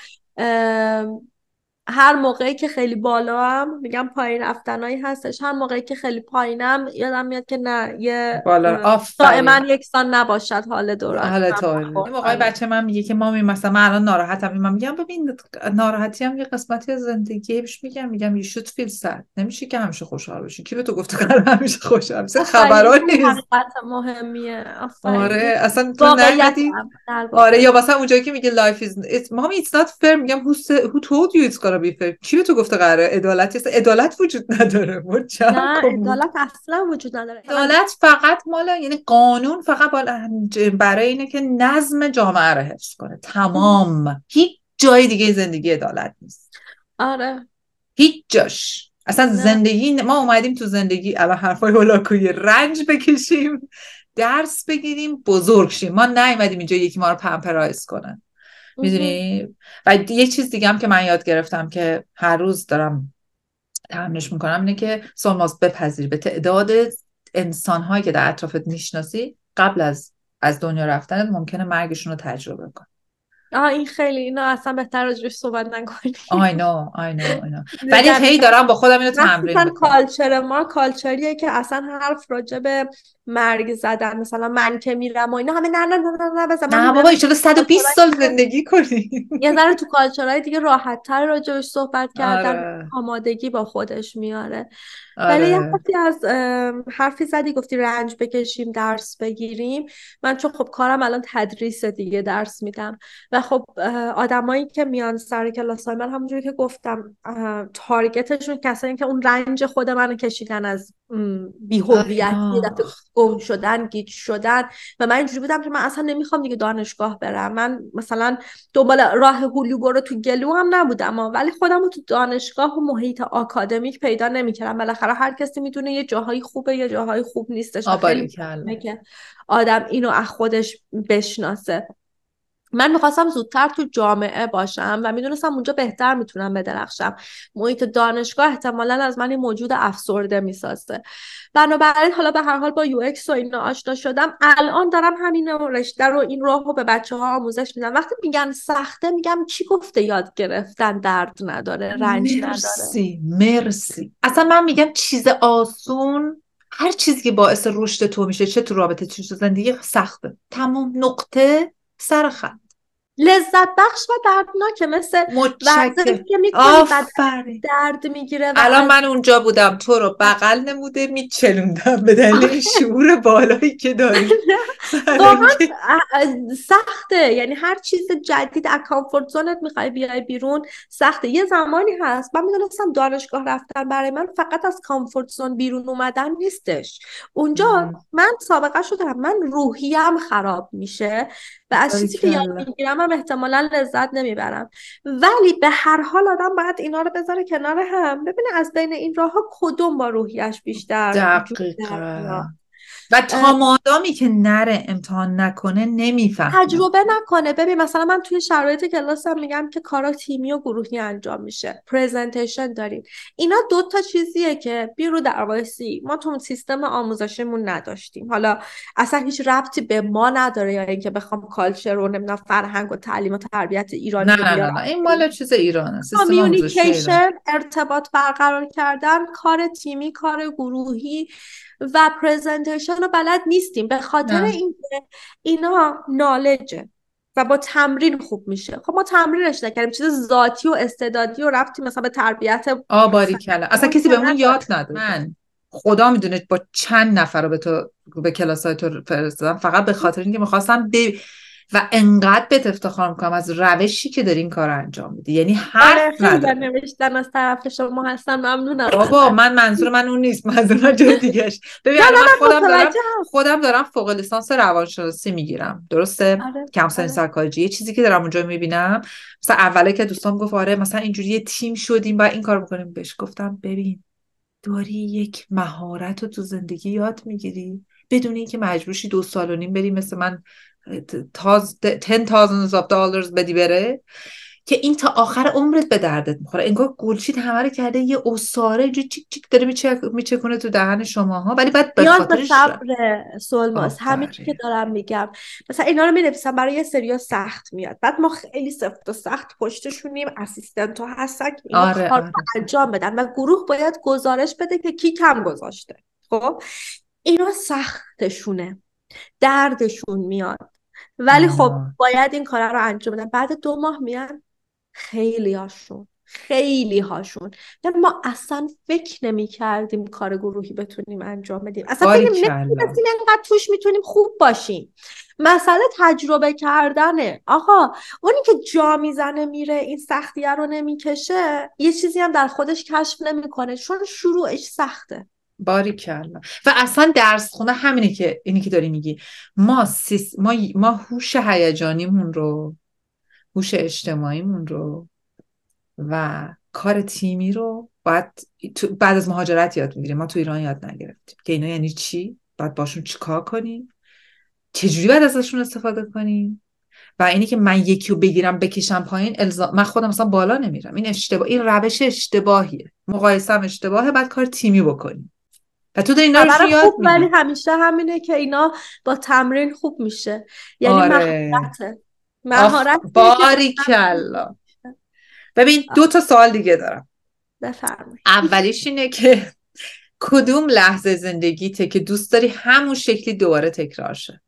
هر موقعی که خیلی بالا هم میگم پایین رفتنایی هستش، هر موقعی که خیلی پایینم یادم میاد که نه یه دائما یکسان نباشد حال دوران حال تو. این موقعی بچه من میگه که مامی مثلا من الان ناراحتم، من میگم ببین ناراحتی هم یه قسمتی از زندگیه، بهش میگم میگم you should feel sad، نمیشه که همیشه خوشحال باشی. کی به تو گفته قرار همیشه خوشحال باشی؟ خبرا نیست. حقیقت مهمیه. آره اصلا تو نمیدی. آره یا مثلا اونجایی که میگه life is it's mommy it's not fair، میگم who who told you it's gonna be fair؟ کی به تو گفته قراره عدالت هست؟ عدالت وجود نداره. نه عدالت اصلا وجود نداره. عدالت فقط مال یعنی قانون فقط برای اینه که نظم جامعه رو حفظ کنه، تمام. هیچ جای دیگه زندگی عدالت نیست. آره هیچ جاش. اصلا نه. زندگی ما اومدیم تو زندگی الان حرفای هولاکویی رنج بکشیم، درس بگیریم، بزرگ شیم. ما نیومدیم اینجا یکی ما رو پمپرایز کنه، میدونی؟ و یه چیز دیگه هم که من یاد گرفتم که هر روز دارم تمرینش میکنم اینه که سلماز بپذیری به تعداد انسان‌هایی که در اطرافت میشناسی قبل از از دنیا رفتنت ممکنه مرگشون رو تجربه کنی. آه این خیلی اینا اصلا بهتر راجعش صحبت نکنیم. I know I know I know ولی هی دارم با خودم اینو تمرین میکنم. کالچر ما کالچریه که اصلا حرف راجع به مرگ زدن مثلا من که میرم و اینا همه نه نه نه نه نه بزن. نه بابا ایشالا صد و بیست سال زندگی کنی. یه ذره تو کالچرهای دیگه راحت تر راجعش صحبت کردن. آره. آمادگی با خودش میاره. ولی یه آره حرفی از حرفی زدی، گفتی رنج بکشیم درس بگیریم. من چون خب کارم الان تدریس دیگه، درس میدم و خب آدمایی که میان سر کلاس های من همونجوری که گفتم تارگتشون کسایی که اون رنج خود منو کشیدن از بی‌هویتی، دفعه گم شدن، گیج شدن. و من اینجوری بودم که من اصلا نمیخوام دیگه دانشگاه برم. من مثلا دنبال راه هلو برو تو گلو هم نبودم، ولی خودم رو تو دانشگاه و محیط آکادمیک پیدا نمیکردم. بالاخره هر کسی میدونه یه جاهای خوبه یه جاهای خوب نیستش و خیلی مهمه که آدم اینو از خودش بشناسه. من میخواستم زودتر تو جامعه باشم و میدونستم اونجا بهتر میتونم بدرخشم. محیط دانشگاه احتمالاً از من موجود افسرده میسازه. بنابراین حالا به هر حال با یو ایکس و اینا آشنا شدم. الان دارم همین رشته رو، این راهو به بچه ها آموزش میدم. وقتی میگن سخته، میگم کی گفته یاد گرفتن درد نداره، رنج نداره؟ مرسی مرسی. اصلا من میگم چیز آسون، هر چیزی که باعث رشد تو میشه، چه تو رابطه چه تو زندگی، سخته. تمام، نقطه، سر خط. لذت بخش و دردناکه، مثل ورزشی که میکنی بعد درد میگیره. الان من اونجا بودم، تو رو بغل نموده میچلوندم به دلیل شعور بالایی که داری. واقعا سخته، یعنی هر چیز جدید از کامفورت زونت میخوای بیای بیرون سخته. یه زمانی هست من میدونستم دانشگاه رفتن برای من فقط از کامفورت زون بیرون اومدن نیستش. اونجا مم. من سابقه شو دارم، من روحیم خراب میشه و از چیزی که یاد میگیرم هم احتمالا لذت نمیبرم. ولی به هر حال آدم باید اینا رو بذاره کنار هم، ببینه از بین این راه ها کدوم با روحیش بیشتر دقیقا. و تا مادامی که نره امتحان نکنه نمیفهمه، تجربه نکنه. ببین مثلا من توی شرایط کلاسم میگم که کارا تیمی و گروهی انجام میشه، پرزنتیشن داریم. اینا دو تا چیزیه که بیرو در وایسی ما تو سیستم آموزشیمون نداشتیم. حالا اصلا هیچ ربطی به ما نداره یا اینکه بخوام کالچر رو نمیدونم فرهنگ و تعلیم و تربیت ایرانی نه نه نه این مال چیز ایرانه، سیستم آموزشی ایران. ارتباط برقرار کردن، کار تیمی، کار گروهی و پرزنتیشن رو بلد نیستیم به خاطر اینکه اینا نالجه و با تمرین خوب میشه. خب ما تمرینش نکردیم، چیز ذاتی و استعدادی و ربطی مثلا به تربیت آباری کلا اصلا کسی بهمون یاد نداد. من خدا میدونه با چند نفر رو به تو به کلاسای تو فرستادم فقط به خاطر اینکه میخواستم ب... و انقدر بهت افتخار میکنم از روشی که داری این کار انجام میدی. یعنی حرف نداره. نوشتن از طرف شما هستن، ممنونم. بابا من منظور من اون نیست، منظور من جای دیگه‌اش. ببین من خودم دارم خودم دارم فوق لیسانس روانشناسی میگیرم، درسته؟ کمسن سایکولوژی. یه چیزی که دارم اونجا میبینم، مثلا اوله که دوستام گفت آره مثلا اینجوری یه تیم شدیم و این کارو بکنیم، بهش گفتم ببین داری یک مهارت رو تو زندگی یاد میگیری بدون اینکه مجبورشی دو سال و نیم بری مثل من تاز ten thousands of dollars بدی بره، که این تا آخر عمرت به دردت میخوره. انگار گلشید همه رو کرده یه اساره چیک چیک داره میچک میچکونه تو دهن شماها، ولی بعد به خاطرش صبر سولماس همین که دارم میگم. مثلا اینا رو می‌نویسم برای یه سریا سخت میاد، بعد ما خیلی سفت و سخت پشتشونیم، اسیستنت ها هستن که اینا آره، کار آره. انجام بدن و گروه باید گزارش بده که کی کم گذاشته. خب اینا سختشونه، دردشون میاد، ولی خب باید این کارا رو انجام بدن. بعد دو ماه میان خیلی هاشون خیلی هاشون ما اصلا فکر نمی کردیم کار گروهی بتونیم انجام بدیم، اصلا فکر نمی کردیم اینقدر توش میتونیم خوب باشیم. مسئله تجربه کردنه آقا. اونی که جا میزنه میره این سختیه رو نمیکشه، یه چیزی هم در خودش کشف نمیکنه چون شروعش سخته. باریکلا. و اصلا درس خونه همینه که اینی که داری میگی، ما سیس... ما ما هوش هیجانیمون رو، هوش اجتماعیمون رو و کار تیمی رو باید تو... بعد از مهاجرت یاد میگیریم. ما تو ایران یاد نگرفتیم که اینا یعنی چی، باید باشون چیکار کنیم، چجوری باید ازشون استفاده کنیم. و اینی که من یکی رو بگیرم بکشم پایین الزام، من خودم مثلا بالا نمیرم، این اشتباه، این روش اشتباهیه. مقایسه هم اشتباهه، بعد کار تیمی بکنیم. و تو اینا رو یاد میگی. ولی همیشه همینه که اینا با تمرین خوب میشه. یعنی آره. مهارته. مهارت باریکلا. ببین دو تا سوال دیگه دارم. بفرمایید. اولیش اینه که کدوم لحظه زندگیته که دوست داری همون شکلی دوباره تکرار شه؟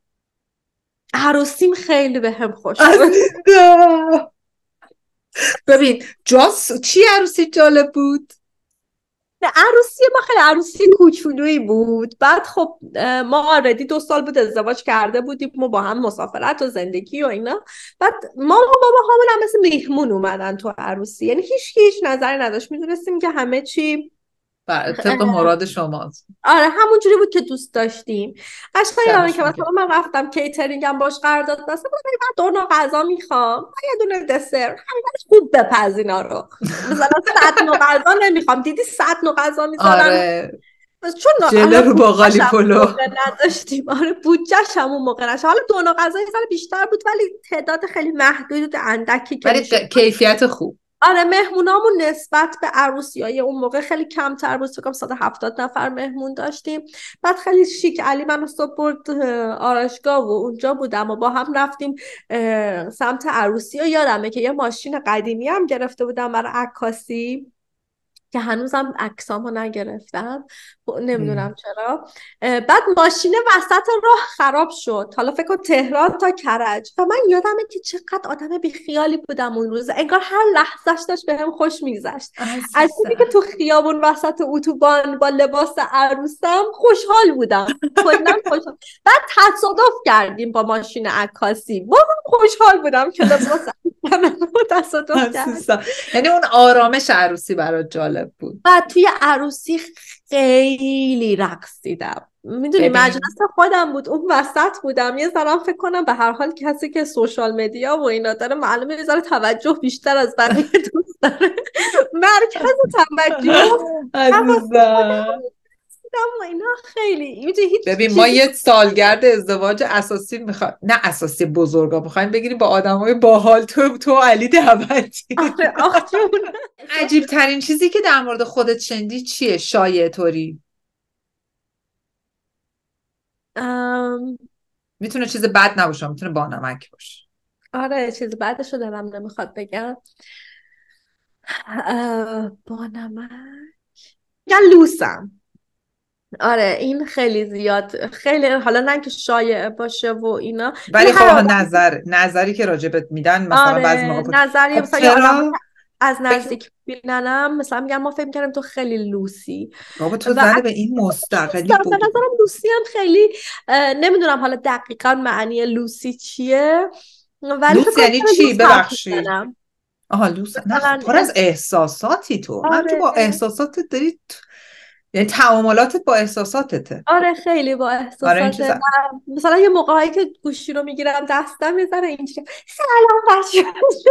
عروسیم خیلی به هم خوش بود. ببین جاس چی عروسی جالب بود؟ نه عروسی ما خیلی عروسی کوچولویی بود. بعد خب ما آردی دو سال بود ازدواج کرده بودیم، ما با هم مسافرت و زندگی و اینا. بعد ما و بابا همون هم مثل میهمون اومدن تو عروسی، یعنی هیچ هیچ نظری نداشت، میدونستیم که همه چی طبق مراد شماست. آره همونجوری بود که دوست داشتیم. قشنگ یادمه که دمشون مثلا گرم. من رفتم کیترینگ هم باش قرارداد بستم، گفتم من دو نوع غذا میخوام، من یه دونه دسر، همینش خوب بپز اینا رو. مثلا صد نوع غذا نمیخوام، دیدی صد نوع غذا میذارن. آره بس چون ژله حالا رو باقالی بودجه‌ش هم پلو. موقع نداشتیم، آره بودجه‌ش هم اون موقع نشه، حالا دو نوع غذا یه ذره بیشتر بود ولی تعداد خیلی محدود و اندکی که ولی میشد. ق- کیفیت خوب. آره مهمونامون نسبت به عروسیای اون موقع خیلی کمتر بود، فکر کنم صد و هفتاد نفر مهمون داشتیم. بعد خیلی شیک علی منو صبح برد آرایشگاه و اونجا بودم و با هم رفتیم سمت عروسی و یادمه که یه ماشین قدیمی هم گرفته بودم برای عکاسی که هنوزم عکسامو نگرفتم، نمیدونم چرا. بعد ماشین وسط راه خراب شد، حالا فکر کن تهران تا کرج، و من یادمه که چقدر آدم بیخیالی بودم اون روز، انگار هر لحظهش داشت بهم خوش میگذشت. از اینی که عزیزم تو خیابون وسط اتوبان با لباس عروسم خوشحال بودم، کلا خوشحال. بعد تصادف کردیم با ماشین عکاسی، بازم خوشحال بودم که لباس عروسم تصادف کرد. عزیزم یعنی اون آرامش عروسی برات جالب بود. و توی عروسی خیلی رقصیدم، میدونی ببین مجلس خودم بود، اون وسط بودم، یه ذره فکر کنم به هر حال کسی که سوشال مدیا و اینا داره معلومه یه ذره توجه بیشتر از بقیه دوست داره، مرکز توجه حواس خودم عزیزم و اینا، خیلی میدونی هیچ ببین ما چیزی. یه سالگرد ازدواج اساسی میخوام، نه اساسی بزرگا میخوایم بگیریم با آدمای باحال، تو تو علی دعوتی. آره آخ جون. عجیب ترین چیزی که در مورد خودت شنیدی چیه شایعه طوری؟ ام، میتونه چیز بد نباشه، میتونه بانمک باشه. آره چیز بعدش رو دلم نمیخواد بگم. اه، با نمک میگن لوسم. آره این خیلی زیاد، خیلی حالا نه که شایع باشه و اینا، ولی خب بالاخره آها، آدم. نظر نظری که راجبت میدن مثلا بعضی آره موقع پ- نظریه خب مثلا یه آدم چرا؟ از فکر نزدیک ببیننم مثلا میگم ما فکر می‌کردیم تو خیلی لوسی بابا تو و زن اصلا به این مستقلی نیستم. به بودی. نظرم لوسی هم خیلی نمیدونم حالا دقیقا معنی لوسی چیه، ولی فکر لوس کنم یعنی چرا چی؟ لوس حرف ببخشید. میزنم آها لوس، نه خب مثلا. پر از احساساتی تو، من تو آره با احساساتت داری ت- یعنی تعاملاتت با احساساتته. آره خیلی با آره این احساسات چیز. من، مثلا یه موقعی که گوشی رو میگیرم دستم میذاره اینجوری سلام بچه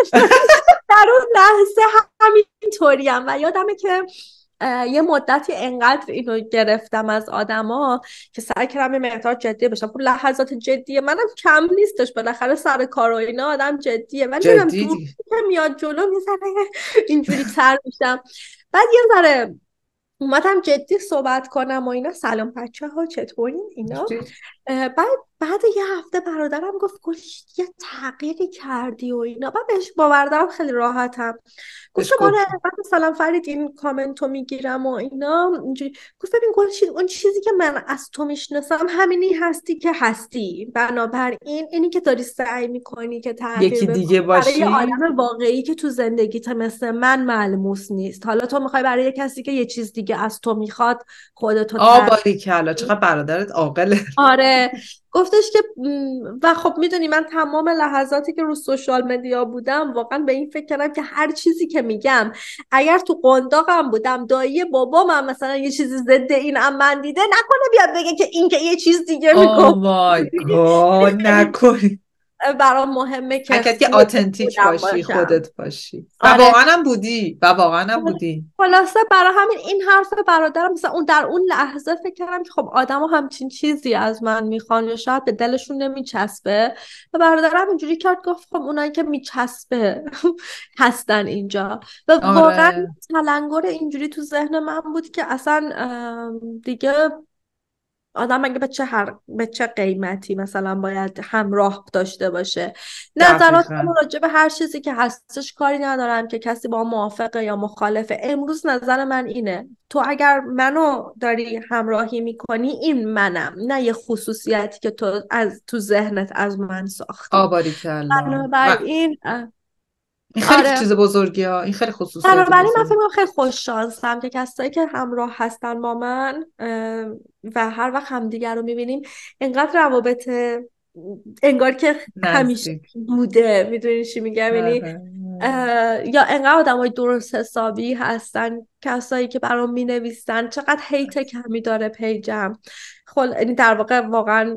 در اون لحظه همینطوریم. و یادمه که یه مدتی انقدر اینو گرفتم از آدما که سعی کردم یه مقدار جدی بشم. خب لحظات جدی منم کم نیستش، بالاخره سر کار و اینا آدم جدیه، ولی نمیدونم جدی دور دیگه. که میاد جلو میزنه اینجوری تر میشم. بعد یه ذره اومدم جدی صحبت کنم و اینا، سلام بچه ها چطورین اینا. بعد بعد یه هفته برادرم گفت گوش یه تغییری کردی و اینا، بعد بهش باور دارم خیلی راحتم. بهش گفتم آره گفت بعد مثلا فرید این کامنتو میگیرم و اینا اینجوری. گفت ببین گل چیز اون چیزی که من از تو میشناسم همینی هستی که هستی، بنابراین اینی که داری سعی میکنی که تغییر یکی بکنی دیگه برای یه باشی. آدم واقعی که تو زندگیت مثل من ملموس نیست، حالا تو میخوای برای یه کسی که یه چیز دیگه از تو میخواد خودتو آ تغییر. باریکلا چقدر برادرت عاقله. آره گفتش که و خب میدونی من تمام لحظاتی که رو سوشال مدیا بودم واقعا به این فکر کردم که هر چیزی که میگم اگر تو قنداقم بودم دایی بابام مثلا یه چیزی ضد این ام من دیده نکنه بیاد بگه که این که یه چیز دیگه آه میگم. مای گاد نکنی. برام مهمه که اگر که خود آتنتیک خودم باشی، باشم. خودت باشی و آره واقعا هم بودی و واقعا هم بودی. خلاصه برای همین این حرف برادرم مثلا اون در اون لحظه فکر کردم که خب آدم ها همچین چیزی از من میخوان یا شاید به دلشون نمیچسبه، و برادرم اینجوری کرد گفت خب اونایی که میچسبه هستن اینجا. و واقعا آره تلنگر اینجوری تو ذهن من بود که اصلا دیگه آدم اگه به چه هر به چه قیمتی مثلا باید همراه داشته باشه. دقیقا. نظراتم راجع به هر چیزی که هستش کاری ندارم که کسی با موافقه یا مخالفه. امروز نظر من اینه تو اگر منو داری همراهی میکنی این منم، نه یه خصوصیتی که تو از تو ذهنت از من ساختی. آ باریکلا و بنابراین این خیلی آره چیز بزرگی ها، این خیلی خصوصیت بنابراین من بزرگ. فکر می‌کنم خیلی خوش شانسم که کسایی که همراه هستن با من و هر وقت همدیگر رو میبینیم انقدر روابط انگار که همیشه نزدیک. بوده، میدونی چی میگم، یعنی آره. یا انقدر آدم های درست حسابی هستن، کسایی که برام می نویسن چقدر هیت کمی داره پیجم، خل... یعنی در واقع واقعا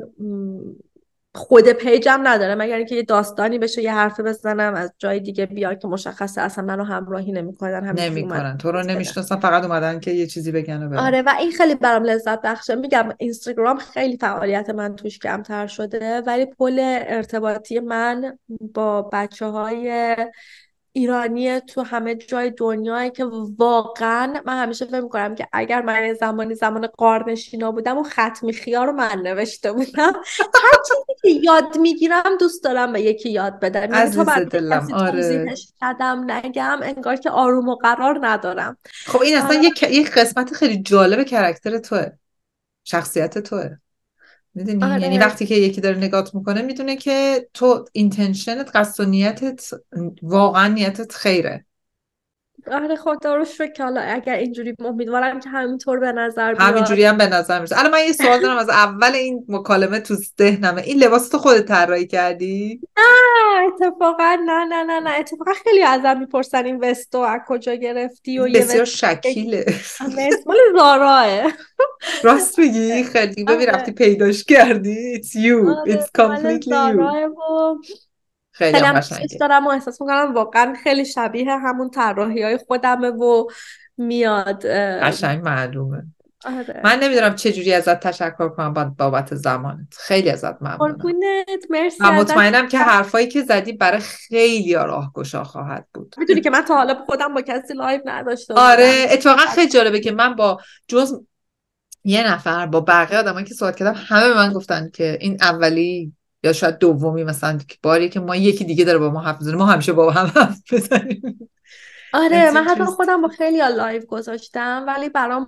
خود پیجم نداره مگر اینکه یه داستانی بشه، یه حرفی بزنم از جای دیگه بیاد که مشخصه اصلا منو همراهی نمیکنن، همینجوری اومد نمیکنن، تو رو بدن. نمیشناسن، فقط اومدن که یه چیزی بگن و برن. آره و این خیلی برام لذت بخشه. میگم اینستاگرام خیلی فعالیت من توش کمتر شده، ولی پل ارتباطی من با بچه های ایرانی تو همه جای دنیایی که واقعا من همیشه فکر می‌کنم که اگر من یه زمانی زمان غارنشینا بودم و ختمی خیار رو من نوشته بودم. هر چیزی که یاد میگیرم دوست دارم به یکی یاد بدم، یعنی تا عزیز برای دلم. کسی آره. توضیحش کردم نگم انگار که آروم و قرار ندارم. خب این اصلا یک یک قسمت خیلی جالب کرکتر توه، شخصیت توه، میدونی؟ یعنی آره وقتی که یکی داره نگات میکنه میدونه که تو اینتنشنت، قصد و نیتت واقعا نیتت خیره. آره خدا رو شکر که حالا اگر اینجوری، امیدوارم که همینطور به نظر بیاد. همینجوری هم به نظر میرسه. الان من یه سوال دارم از اول این مکالمه تو ذهنمه، این لباس تو خودت طراحی کردی؟ نه اتفاقا نه نه نه نه اتفاقا خیلی ازم میپرسن این وستو از کجا گرفتی و یه بسیار وست شکیله. اسم مال زاراه. راست میگی؟ خیلی ببین رفتی آره پیداش کردی. It's you. آره It's مال completely you. زاراه و خیلی خیلی هم هم دوستش قشنگه. دارم و احساس میکنم واقعا خیلی شبیه همون طراحی های خودمه و میاد. قشنگ معلومه. آره من نمیدونم چه جوری ازت تشکر کنم با- بابت زمانت. خیلی ازت ممنونم قربونت، مرسی و ازت. مطمئنم که حرفایی که زدی برای خیلی ها راهگشا خواهد بود. میدونی که من تا حالا خودم با کسی لایو نداشته بودم. آره اتفاقا خیلی جالبه که من با جز یه نفر با بقیه آدمایی که صحبت کردم همه به من گفتن که این اولی یا شاید دومی مثلا باری که ما یکی دیگه داره با ما حرف بزنه، ما همیشه با هم حرف بزنیم. آره It's من حتی interesting. خودم با خیلی ها لایو گذاشتم ولی برام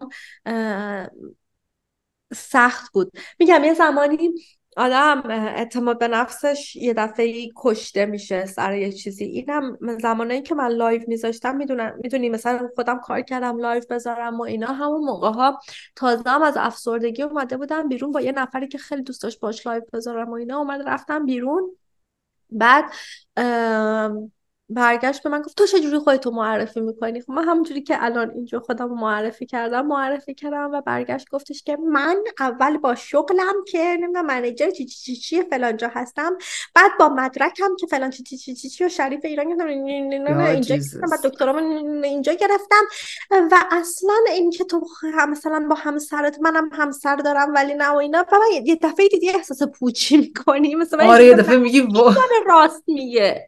سخت بود. میگم یه زمانی آدم اعتماد به نفسش یه دفعه کشته میشه سر یه چیزی. اینم زمانی که من لایو میذاشتم، میدونم میدونی مثلا خودم کار کردم لایو بذارم و اینا، همون موقع ها تازه هم از افسردگی اومده بودم بیرون با یه نفری که خیلی دوست داشت باش لایو بذارم و اینا، اومد رفتم بیرون. بعد برگشت به من گفت تو چجوری خودتو معرفی میکنی؟ خب من همونجوری که الان اینجا خودم رو معرفی کردم معرفی کردم و برگشت گفتش که من اول با شغلم که نمیدونم منیجر چی چی چی چی فلان جا هستم، بعد با مدرکم که فلان چی چی چی چی, چی و شریف ایران یا اینجا گرفتم، بعد جیزس. دکترام اینجا گرفتم و اصلا این که تو هم مثلا با همسرت، منم همسر دارم ولی نه و اینا، و من یه دفعه دیدی احساس پوچی میکنی مثلا من آره یه دیدم دفعه میگی وا. راست میگه.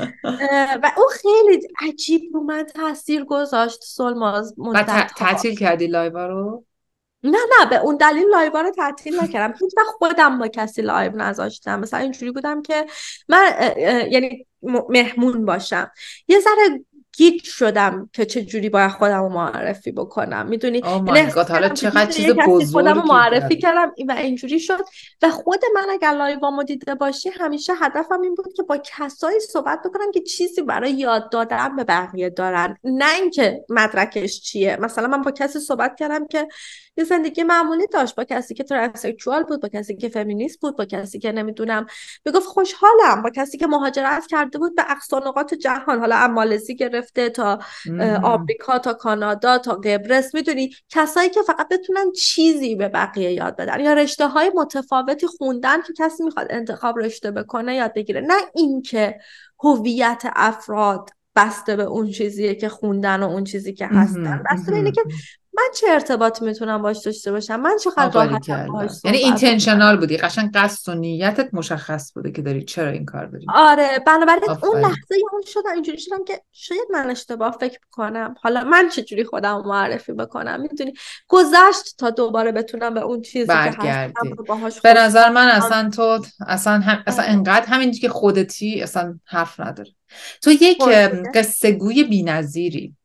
و اون خیلی عجیب رو من تاثیر گذاشت سلماز و مدت ها. تعطیل کردی لایو رو؟ نه نه به اون دلیل لایو رو تعطیل نکردم، هیچ وقت خودم با کسی لایو نذاشتم. مثلا اینجوری بودم که من یعنی مهمون باشم، یه ذره گیج شدم که چه جوری باید خودم رو معرفی بکنم، میدونی، آه یعنی مای احساس گاد، حالا کردم که چقدر پیش چیز یه کسی خودم رو بزرگی معرفی داره. کردم و اینجوری شد. و خود من اگر لایوامو دیده باشی همیشه هدفم این بود که با کسایی صحبت بکنم که چیزی برای یاد دادن به بقیه دارن، نه اینکه مدرکش چیه. مثلا من با کسی صحبت کردم که یه زندگی معمولی داشت، با کسی که ترانسکشوال بود، با کسی که فمینیست بود، با کسی که نمیدونم میگفت خوشحالم، با کسی که مهاجرت کرده بود به اقصا نقاط جهان، حالا از مالزی گرفته تا آمریکا تا کانادا تا قبرس، میدونی، کسایی که فقط بتونن چیزی به بقیه یاد بدن یا رشته های متفاوتی خوندن که کسی میخواد انتخاب رشته بکنه یاد بگیره، نه اینکه هویت افراد بسته به اون چیزیه که خوندن و اون چیزی که هستن، بسته به اینه که من چه ارتباطی میتونم باش داشته باشم، من چقدر آباری راحتم باهاش کلا، یعنی صحبت اینتنشنال بکنم. بودی، قشنگ قصد و نیتت مشخص بوده که داری چرا این کار داری میکنی. آره بنابراین اون آفرین. لحظه اون شدم اینجوری شدم که شاید من اشتباه فکر کنم، حالا من چجوری خودم معرفی بکنم، میدونی، گذشت تا دوباره بتونم به اون چیزی که هستم برگردی. رو باهاش به خوشحال. نظر من اصلا تو اصلا هم اصلا آره انقدر همین که خودتی اصلا حرف نداره. تو یک قربونه. قصه گوی بی‌نظیری.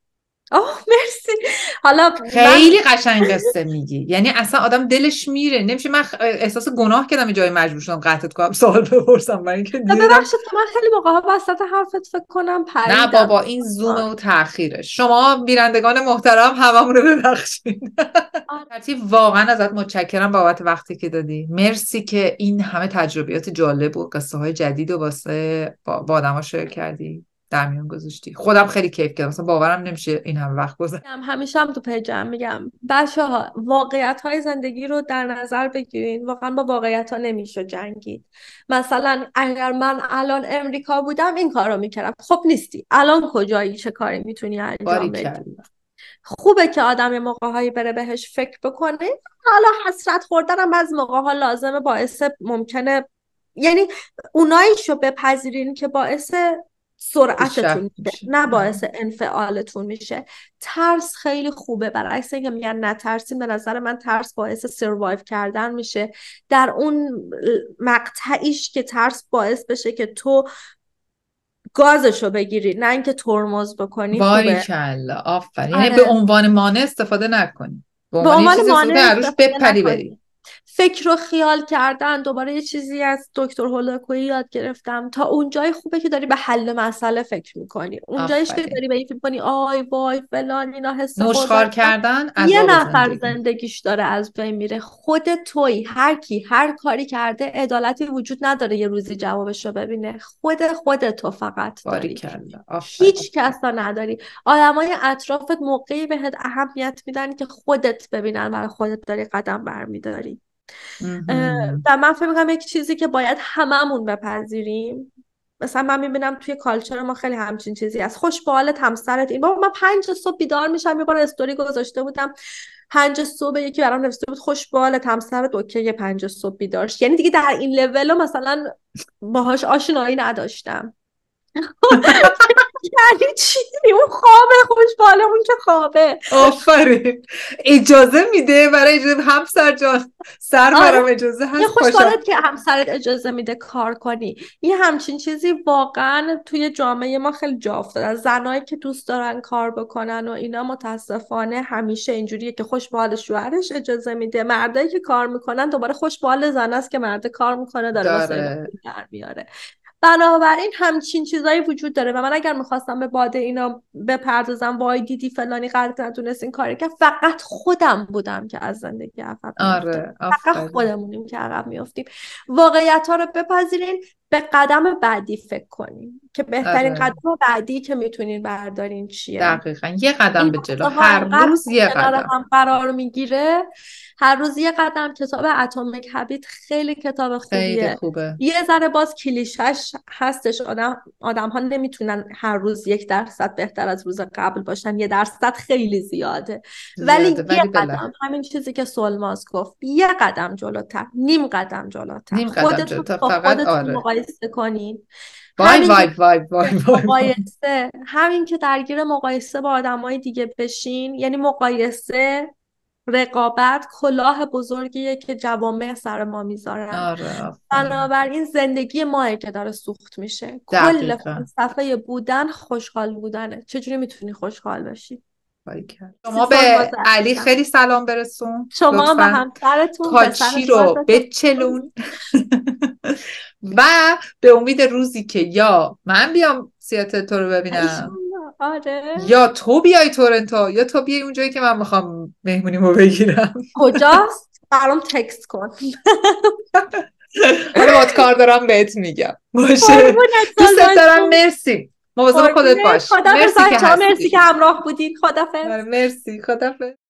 آه مرسی. حالا خیلی من... قشنگ قصه میگی، یعنی اصلا آدم دلش میره، نمیشه. من احساس گناه کردم جای مجبور شدم قطعت کنم سوال بپرسم، برای اینکه دیدم ببخشید من خیلی موقعا وسط حرفت فکر کنم پریدم. نه بابا این زومه و تأخیره. شما بینندگان محترم هممون رو ببخشید. ترتیب واقعا ازت متشکرم بابت وقتی که دادی. مرسی که این همه تجربیات جالب و قصه های جدید و واسه با, با آدما شیر کردی، در میون گذاشتی. خودم خیلی کیف کردم، مثلا باورم نمیشه این همه وقت گذشت. همیشه هم تو پیجم میگم بچه‌ها واقعیت های زندگی رو در نظر بگیرین، واقعا با واقعیت ها نمیشه جنگید. مثلا اگر من الان امریکا بودم این کار رو میکردم، خب نیستی، الان کجایی، چه کاری میتونی انجام بدی؟ خوبه که آدم یه موقع‌هایی بره بهش فکر بکنه. حالا حسرت خوردنم از موقع‌ها لازمه، باعث ممکنه یعنی اوناییشو بپذیرین که باعث سرعتتون میشه، نه باعث انفعالتون میشه. ترس خیلی خوبه، برعکس اینکه میگن نترسیم، به نظر من ترس باعث سروایو کردن میشه. در اون مقطعیش که ترس باعث بشه که تو گازشو بگیری نه اینکه ترمز بکنی، خوبه. باریکلا آفرین. یعنی به عنوان مانع استفاده نکنی، به عنوان یه چیزی مانع عروش بپری بری. فکر و خیال کردن. دوباره یه چیزی از دکتر هولاکویی یاد گرفتم، تا اونجای خوبه که داری به حل مسئله فکر میکنی، اونجایش که داری به این فکر میکنی آی وای فلان اینا حس نوشخوار کردن یه نفر زندگی. زندگیش داره از بین میره. خود تویی، هر کی هر کاری کرده عدالتی وجود نداره یه روزی جوابش رو ببینه. خود خود تو فقط داری، هیچ کس تا نداری. آدمای اطرافت موقعی بهت اهمیت میدن که خودت ببینن برای خودت داری قدم برمیداری. و من فکر می‌کنم یک چیزی که باید هممون بپذیریم، مثلا من میبینم توی کالچر ما خیلی همچین چیزی هست، خوش به حالت همسرت. این بابا من پنج صبح بیدار میشم، یه بار استوری گذاشته بودم پنج صبح یکی برام نوشته بود خوش به حالت همسرت، اوکی پنج صبح بیدارش، یعنی دیگه در این لول مثلا باهاش آشنایی نداشتم. یعنی چی؟ اون خوابه، خوشباله اون که خوابه. آفرین. اجازه میده برای اجازه همسر جان، سر برام اجازه هست. خوشباله که همسرت اجازه میده کار کنی. یه همچین چیزی واقعا توی جامعه ما خیلی جا افتاده. زنایی که دوست دارن کار بکنن و اینا متاسفانه همیشه اینجوریه که خوشباله شوهرش اجازه میده، مردایی که کار میکنن دوباره خوشباله زن است که مرد کار میکنه داره واسه در میاره. بنابراین همچین چیزایی وجود داره و من اگر میخواستم به باده اینا بپردازم وای دیدی فلانی قدر ندونست این کاری که، فقط خودم بودم که از زندگی عقب آره میافتم. فقط خودمونیم که عقب میافتیم. واقعیت ها رو بپذیرین، به قدم بعدی فکر کنین که بهترین آره. قدم بعدی که میتونین بردارین چیه. دقیقاً یه قدم به جلو، هر روز یه قدم هم قرار میگیره، هر روز یه قدم. کتاب اتمیک هابیت خیلی کتاب خوبیه، خیلی خوبه. یه ذره باز کلیشش هستش، آدم آدم ها نمیتونن هر روز یک درصد بهتر از روز قبل باشن، یه درصد خیلی زیاده, زیاده. ولی, ولی یه قدم بله. همین چیزی که سولماز گفت، یه قدم جلوتر، نیم قدم جلوتر، نیم قدم جلوتر، فقط آره. مقایسه کنین. وای وای وای وای وای مقایسه، همین که درگیر مقایسه با آدمای دیگه بشین، یعنی مقایسه، رقابت کلاه بزرگیه که جوامع سر ما میذارن. آره. بنابراین زندگی ماه که داره سوخت میشه. کل فلسفه بودن خوشحال بودنه. چجوری میتونی خوشحال باشی؟ شما به علی خیلی سلام برسون، شما به همسرتون، کاچی رو بچلون و به امید روزی که یا من بیام سیاتل تو رو ببینم، آره. یا تو بیای تورنتو، یا تو بیای اونجایی که من میخوام مهمونیمو بگیرم. کجاست؟ برام تکست کن. حالا باید کار دارم بهت میگم. باشه دوست دارم. مرسی، مواظب خودت باش. مرسی که مرسی که همراه بودین. خدافظ. مرسی، خدافظ.